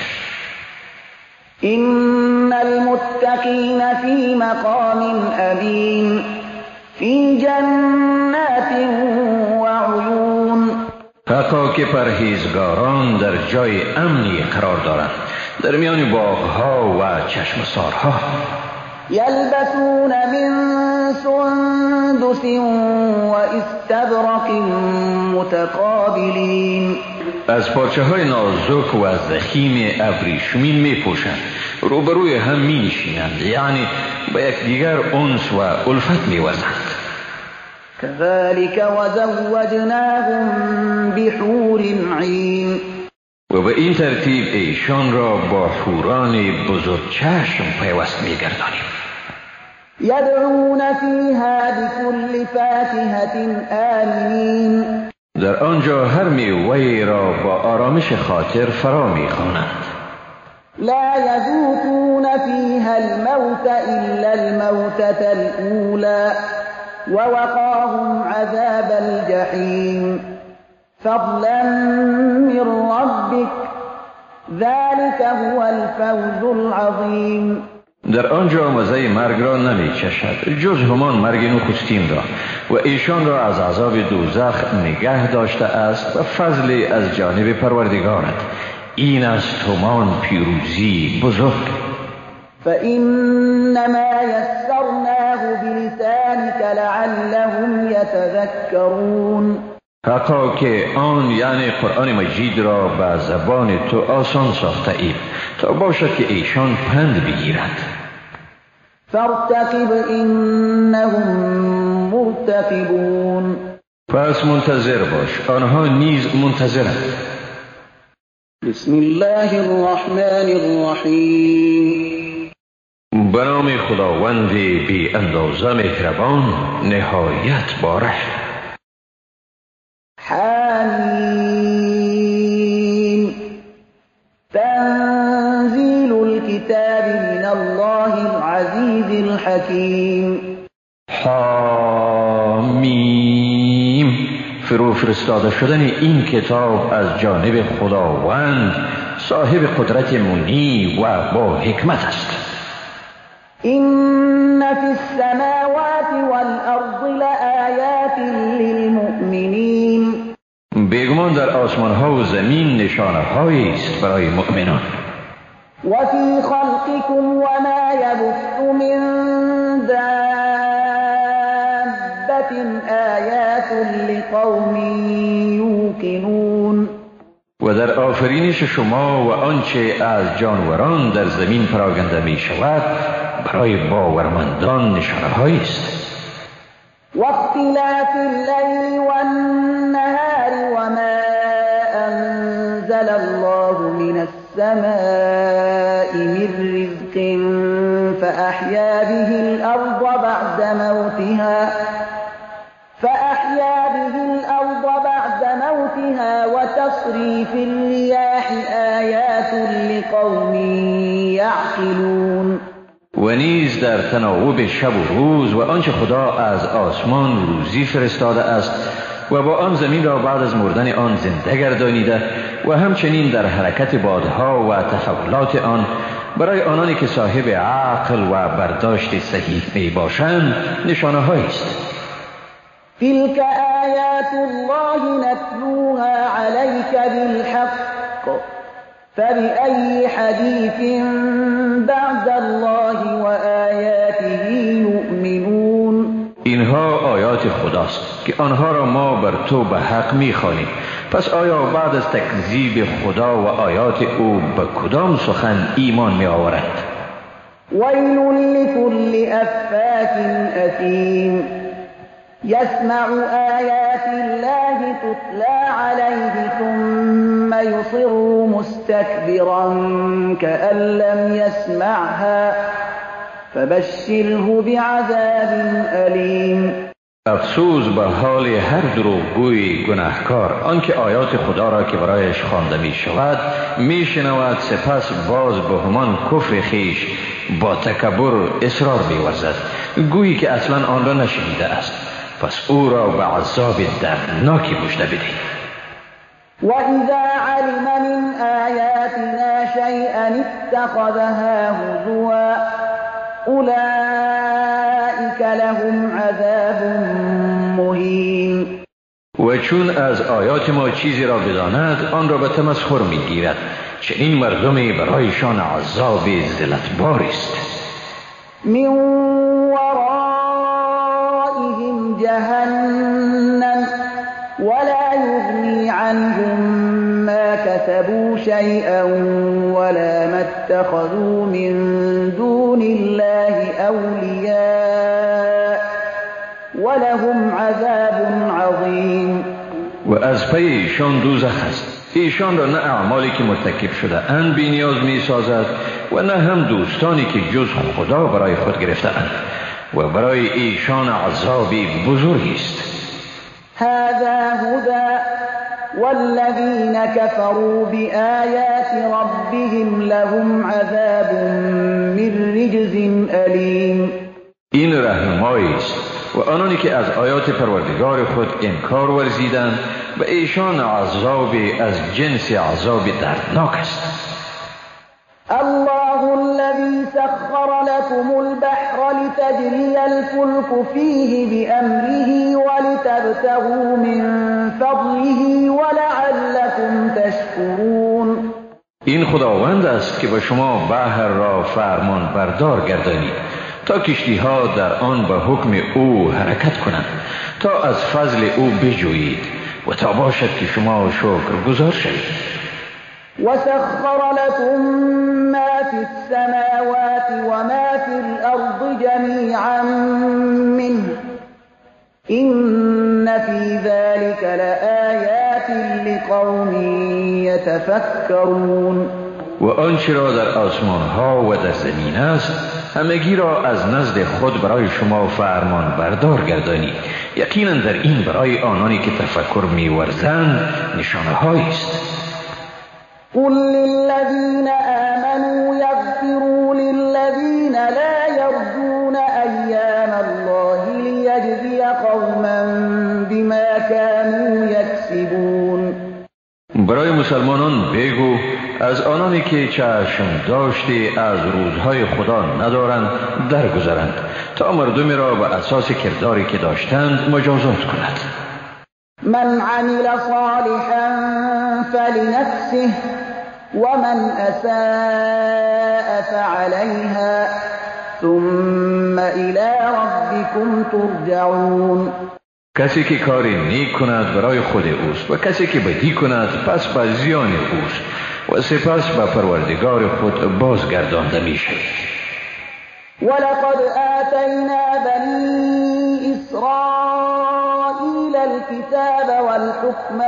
این المتقین فی مقام امین فی جنات و عیون. حقا که پرهیزگاران در جای امنی قرار دارند، در میان باغها و چشمسارها. یلبسون من سندس و استبرق متقابلین. از پارچه های نازک و از ضخیم ابریشمین می پوشند، روبروی هم می نشینند، یعنی با یکدیگر انس و الفت می وزند. كذلك وزوجناهم بحور عین. و به این ترتیب ایشان را با حوران بزرگ چشم پیوست می گردانیم. یدعون فیها بكل فاکهة آمنین. در آنجا هر میوه را با آرامش خاطر فرا می خوانند. لا یذوقون فیها الموت الا الموتة الاولی ووقاهم عذاب الجحيم فضلا من ربك ذلك هو الفوز العظیم. در آنجا مزه مرگ را نمی چشد جز همان مرگ نخستین را و ایشان را از عذاب دوزخ نگه داشته است و فضلی از جانب پروردگارت. این است همان پیروزی بزرگ. فإنما يسرناه بلسانك لعلهم يتذكرون. حقا که آن یعنی قرآن مجید را به زبان تو آسان ساخته ایم تا باشد که ایشان پند بگیرند. فارتقب انهم مرتقبون. پس منتظر باش، آنها نیز منتظرند. بسم الله الرحمن الرحیم. به نام خداوند بی اندازه مهربان نهایت باره. حمیم. تنزیل الكتاب من الله العزیز الحکیم. حمیم. فرو فرستاده شدن این کتاب از جانب خداوند صاحب قدرت منی و با حکمت است. این فی السماوات والارض لآیات للمؤمنین. بیگمان در آسمان ها و زمین نشانه هایی است برای مؤمنان. و فی خلقکم و ما یبث من دابة آیات لقوم یوقنون. و در آفرینش شما و آنچه از جانوران در زمین پراگنده می شود برای باورمندان نشانه هایی است. و اختلاف اللیل و النهار و ما انزل الله من السماء من رزق فأحیا به الأرض بعد موتها فأحیا به الأرض بعد موتها وتصريف الرياح آيات لقوم يعقلون. و نیز در تناوب شب و روز و آنچه خدا از آسمان روزی فرستاده است و با آن زمین را بعد از مردن آن زنده گردانیده و همچنین در حرکت بادها و تحولات آن برای آنانی که صاحب عقل و برداشت صحیح می باشند نشانه هایی است. تلك آیات الله نتلوها عليك بالحق فبأي حديث بعد الله و آیاته یؤمنون. اینها آیات خداست که آنها را ما بر تو به حق می‌خوانیم، پس آیا بعد از تکذیب خدا و آیات او به کدام سخن ایمان می‌آورند؟ ویل لكل افاک اثیم يسمع آیات الله تتلى عليه ثم يصر مستكبرا كأن لم يسمعها فبشره بعذاب أليم. افسوس به حال هر دروغگوی گناهکار آنکه آیات خدا را که برایش خوانده می شود می شنود سپس باز به همان کفر خیش با تکبر اصرار می ورزد گویی که اصلا آن را نشنیده است، پس او را به عذاب دردناکی مژده بدهید. و اذا علم من آیاتنا شیئا اتخذها هزوا اولئک لهم عذاب مهین. و چون از آیات ما چیزی را بداند آن را به تمسخر میگیرد، چنین مردمی برایشان عذاب ذلتبار است. من ورائهم جهنم ولا یغنی عنهم ما كسبوا شيئا ولا ما اتخذوا من دون الله اولیاء ولهم عذاب عظیم. و از پی ایشان دوزخ است، ایشان را نه اعمالی که مرتکب شده اند بی نیاز می سازد و نه هم دوستانی که جز خدا برای خود گرفته اند و برای ایشان عذابی بزرگی است. هذا هدى والذين كفروا بآيات ربهم لهم عذاب من رجز أليم. این رهنمایی است و آنانی که از آیات پروردگار خود انکار ورزیدند و ایشان عذاب از جنس عذاب دردناک است. الله الذي سخر لكم البحر لتجري الفلك فيه بأمره ولتبتغوا من فضله ولعلكم تشكرون. این خداوند است که به شما بحر را فرمان بردار گردانید تا کشتی ها در آن به حکم او حرکت کنند، تا از فضل او بجویید و تا باشد که شما شکر گزار شوید. وسخر لكم ما في السماوات وما في الأرض جميعا منه إن في ذلك لآيات لقوم يتفكرون. و آنچه را در آسمان ها و در زمین است همگی را از نزد خود برای شما فرمان بردار گردانید. یقینا در این برای آنانی که تفکر می‌ورزند نشانه هایی است. قل للذين آمنوا يغفروا للذين لا يرجون أيام الله ليجزي قوما بما كانوا يكسبون. برای مسلمانان بگو از آنانی که چشم داشتی از روزهای خدا ندارند درگذرند تا مردمی را به اساس کرداری که داشتند مجازات کند. من عمل صالحا فلنفسه ومن اساء فعليها ثم الى ربكم ترجعون. کسی که کاری نیک کند برای خود اوست و کسی که بدی کند پس به زیان اوست و سپس به پروردگار خود بازگردانده می شود. ولقد آتینا بنی اسرائیل الكتاب والحكم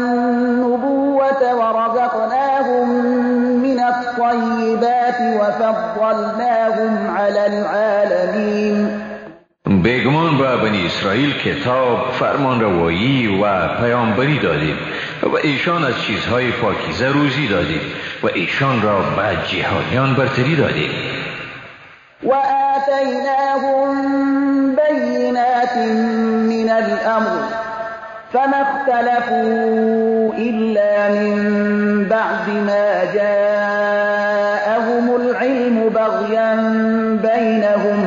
والنبوة ورزقناهم من الطیبات وفضلناهم على العالمین. بیگمان به بنی اسرائیل کتاب، فرمان روایی و پیامبری دادیم و ایشان از چیزهای پاکیزه روزی دادیم و ایشان را به جهانیان برتری دادیم. و آتیناهم بینات من الامر فما اختلفوا الا من بعد ما جاءهم العلم بغيا بينهم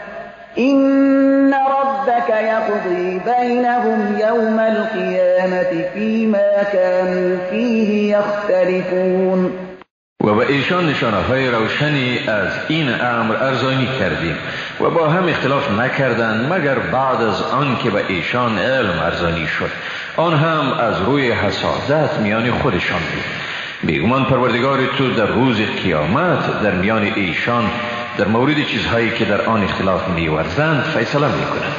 إن ربك يقضي بينهم يوم القيامة فيما كانوا فيه يختلفون. و به ایشان نشانه های روشنی از این امر ارزانی کردیم و با هم اختلاف نکردند مگر بعد از آن که به ایشان علم ارزانی شد، آن هم از روی حسادت میان خودشان بود. بیگمان پروردگار تو در روز قیامت در میان ایشان در مورد چیزهایی که در آن اختلاف می‌ورزند فیصله می‌کند.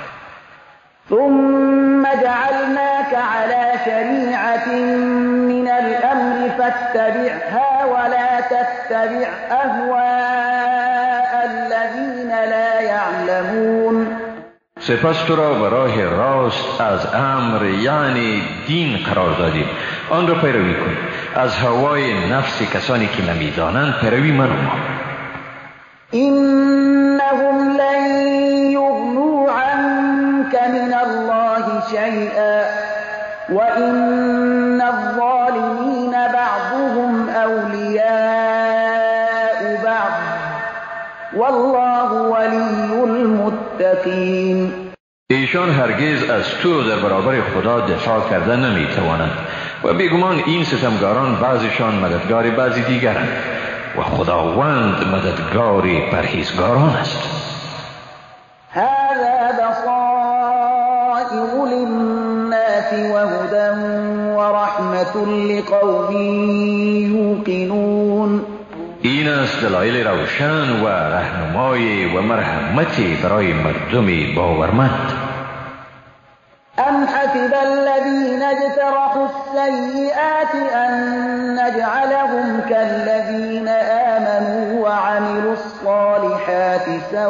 ثم جعلناك على شريعة من الأمر فاتبعها ولا تتبع أهواء الذين لا يعلمون. سپس تو را به راه راست از امر یعنی دین قرار دادیم، آن را پیروی کن. از هوای نفس کسانی که نمی‌دانند پیروی منما. إنهم لن يغنوا عنك من الله شيئا وإن الظالمين بعضهم أولياء بعض والله ولي المتقين. ایشان هرگز از تو در برابر خدا دفاع کرده نمی توانند و بیگمان این ستمگاران بعضشان مددگار بعضی دیگرند و خداوند مددگاری پرهیزگاران است. هذا بصائر للناس وهدى ورحمة لقوم یوقنون. این است دلایل روشن و رهنمایی و مرحمتی برای مردم باورمند. أم حسب الذين اجترحوا السيئات أن نجعلهم كالذين آمنوا وعملوا الصالحات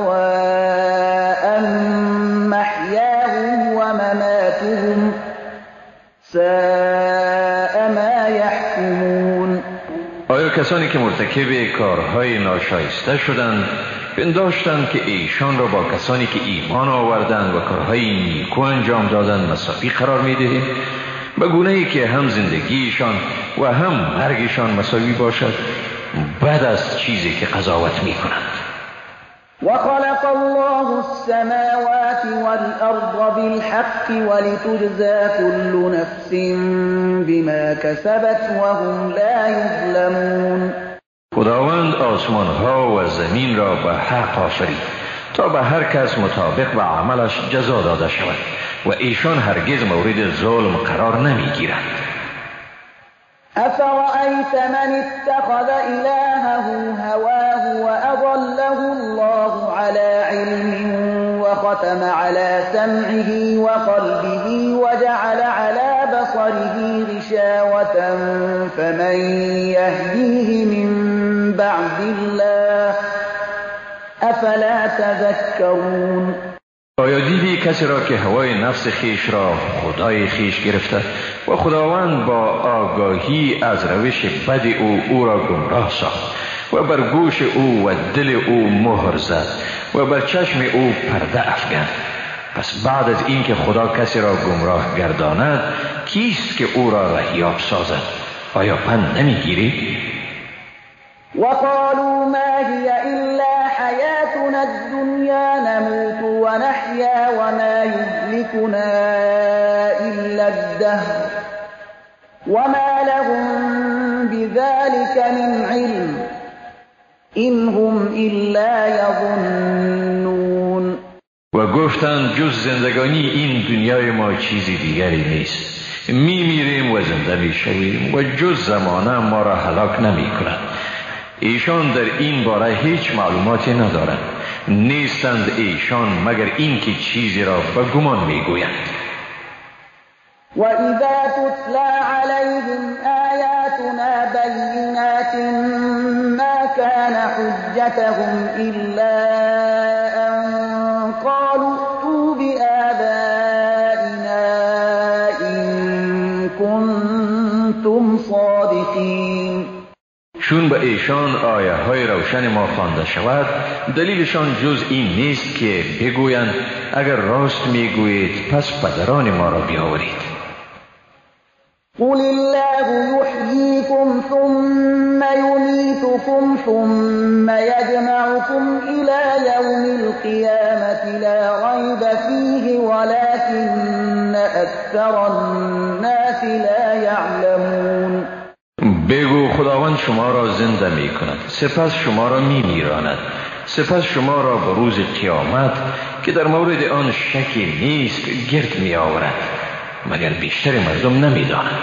سواء محياهم ومماتهم ساء ما يحكمون. آیا کسانی که مرتکب کارهای ناشایسته شدند پنداشتند که ایشان را با کسانی که ایمان آوردند و کارهای نیکو انجام دادند مساوی قرار می‌دهیم، به گونه‌ای که هم زندگیشان و هم مرگشان مساوی باشد، بعد از چیزی که قضاوت می‌کنند. وخلق الله السماوات والأرض بالحق ولتجزى كل نفس بما كسبت وهم لا يظلمون. خداوند آسمان ها و زمین را به حق آفرید تا به هر کس مطابق به عملش جزا داده شود و ایشان هرگز مورد ظلم قرار نمی گیرند. أفرأيت من اتخذ إلهه هواه وأضله الله على علم وختم على سمعه وقلبه وجعل على بصره غشاوة فمن يهديه من بعد الله أفلا تذكرون. آیا دیدی کسی را که هوای نفس خیش را خدای خیش گرفته و خداوند با آگاهی از روش بد او او را گمراه ساخت و بر گوش او و دل او مهر زد و بر چشم او پرده افکند؟ پس بعد از اینکه خدا کسی را گمراه گرداند کیست که او را رهیاب سازد؟ آیا پند نمیگیری؟ وقالوا ما هي إلا حياتنا الدنيا نموت ونحيا وما يهلكنا إلا الدهر وما لهم بذلك من علم إن هم إلا يظنون. و گفتند جز زندگانی این دنیای ما چیزی دیگری نیست، می میریم و زنده می شویم و جز زمانه ما را هلاک نمی کند. ایشان در این باره هیچ معلوماتی ندارند، نیستند ایشان مگر این که چیزی را به گمان می گویند. و اذا تتلى عليهم آیاتنا بینات ما كان حجتهم الا ان قالوا ائتوا بآبائنا ان كنتم صادقین. چون به ایشان آیه های روشن ما خوانده شود دلیلشان جز این نیست که بگویند اگر راست میگویید پس پدران ما را بیاورید. قل الله يحييكم ثم يميتكم ثم يجمعكم إلى يوم القيامة لا ريب فيه ولكن أكثر الناس لا يعلمون. بگو خداوند شما را زنده می کند سپس شما را می میراند سپس شما را به روز قیامت که در مورد آن شکی نیست گرد می آورد مگر بیشتر مردم نمی دانند.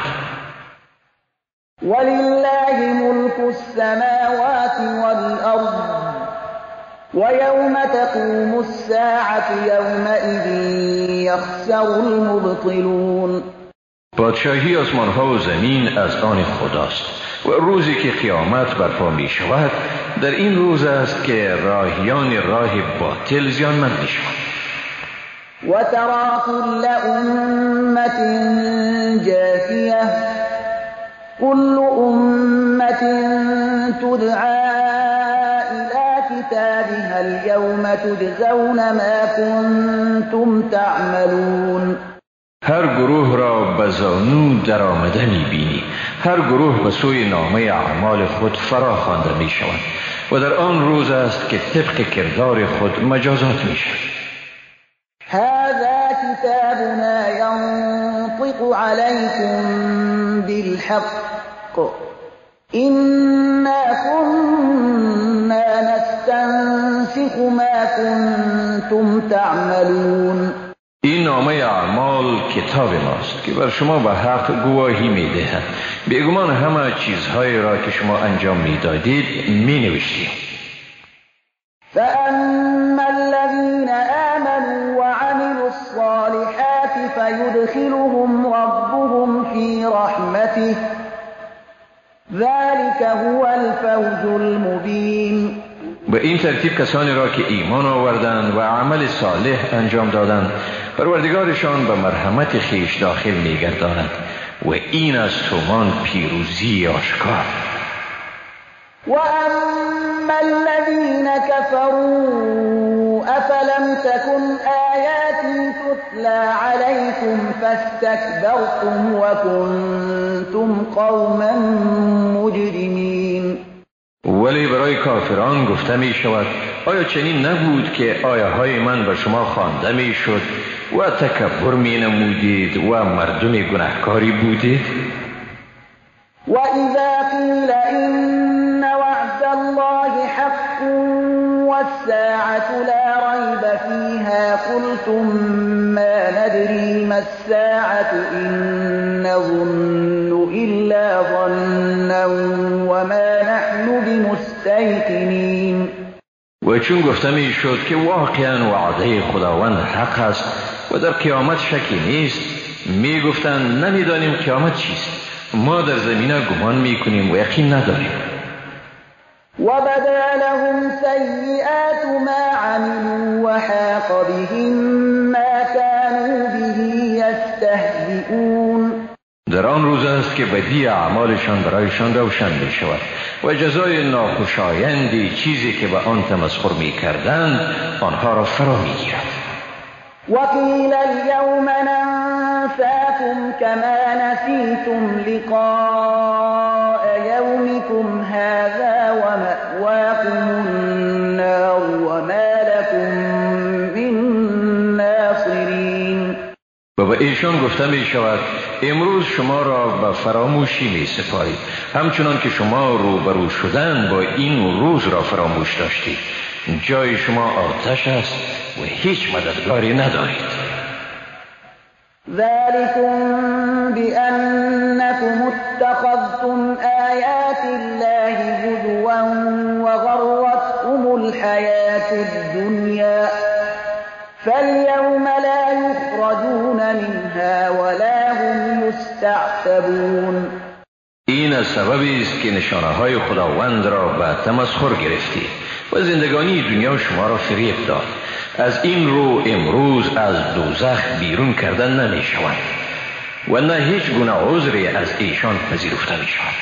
ولله ملك السماوات والأرض ويوم تقوم الساعة يومئذ يخسر المبطلون. پادشاهی آسمان ها و زمین از آن خداست و روزی که قیامت برپا می شود در این روز است که راهیان راه باطل زیانمند می شوند. و ترى كل أمة جاثية كل أمة تدعى إلى كتابها اليوم تجزون ما كنتم تعملون. هر گروه را به زانو در آمده می بینی، هر گروه به سوی نامه اعمال خود فرا خوانده می شوند و در آن روز است که طبق کردار خود مجازات می شود. هذا كتابنا ينطق عليكم بالحق إنا كنا نستنسخ ما كنتم تعملون. این نامه اعمال کتاب ماست که بر شما به حق گواهی می دهد. بیگمان همه چیزهایی را که شما انجام می دادید می نوشتید. فأما الذين آمنوا وعملوا الصالحات فيدخلهم ربهم في رحمته ذلك هو الفوز المبين. به این ترتیب کسانی را که ایمان آوردند و عمل صالح انجام دادند پروردگارشان به مرحمت خیش داخل می‌گرداند و این از تومان پیروزی آشکار. وأما الذين كفروا أفلم تكن آياتي تتلى عليكم فاستكبرتم وكنتم قوما مجرمین. ولی برای کافران گفته می شود آیا چنین نبود که آیه های من به شما خوانده می شد و تکبر می نمودید و مردم گناهکاری بودید؟ و اذا قیل این وعد الله حق والساعة لا ريب فيها قلتم ما ندري ما الساعة إن نظن إلا ظنا وما نحن بمستيقنين. و چون گفته می شد که واقعا وعده خداوند حق است و در قیامت شکی نیست، می گفتند نمیدانیم قیامت چیست، ما در زمینه گمان می کنیم و یقین نداریم. وبدا لهم سیئات ما عملوا وحاق بهم ما كانوا به یستهزئون. در آن روز است که بدی اعمالشان برایشان روشن می شود و جزای ناخوشایندی چیزی که به آن تمسخر می کردند آنها را فرا می گیرد. وقیل اليوم ننساكم كما نسيتم لقاء يومكم هذا ومأواكم النار وما لكم من ناصرین. و به ایشان گفته می شود امروز شما را به فراموشی می سپارید همچنان که شما روبرو شدن با این روز را فراموش داشتید. جای شما آتش است و هیچ مددگاری ندارید. ذلكم بأنكم اتخذتم آيات الله هزوا وغرتكم الحياة الدنيا فاليوم لا يخرجون منها ولا هم يستعتبون. این سببی است که نشانه های خداوند را به تمسخر گرفتید و زندگانی دنیا شما را فریب داد. از این رو امروز از دوزخ بیرون کردن نمی شوند و نه هیچ گونه عذری از ایشان پذیرفته می شود.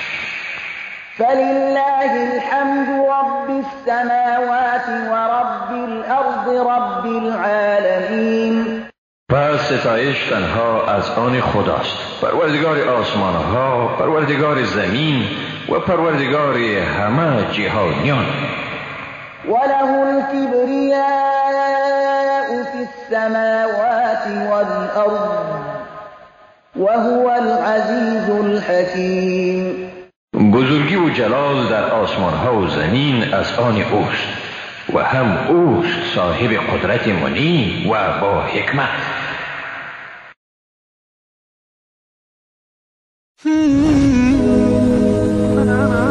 فلله الحمد رب السماوات و رب الارض رب العالمین. پس ستایش تنها از آن خداست، پروردگار آسمان ها، پروردگار زمین و پروردگار همه جهانیان. وله الكبرياء في السماوات والأرض وهو العزيز الحكيم. بزرگی و جلال در آسمان ها و زمین از آن اوست و هم اوست صاحب قدرت منی و با حکمت. Hmm.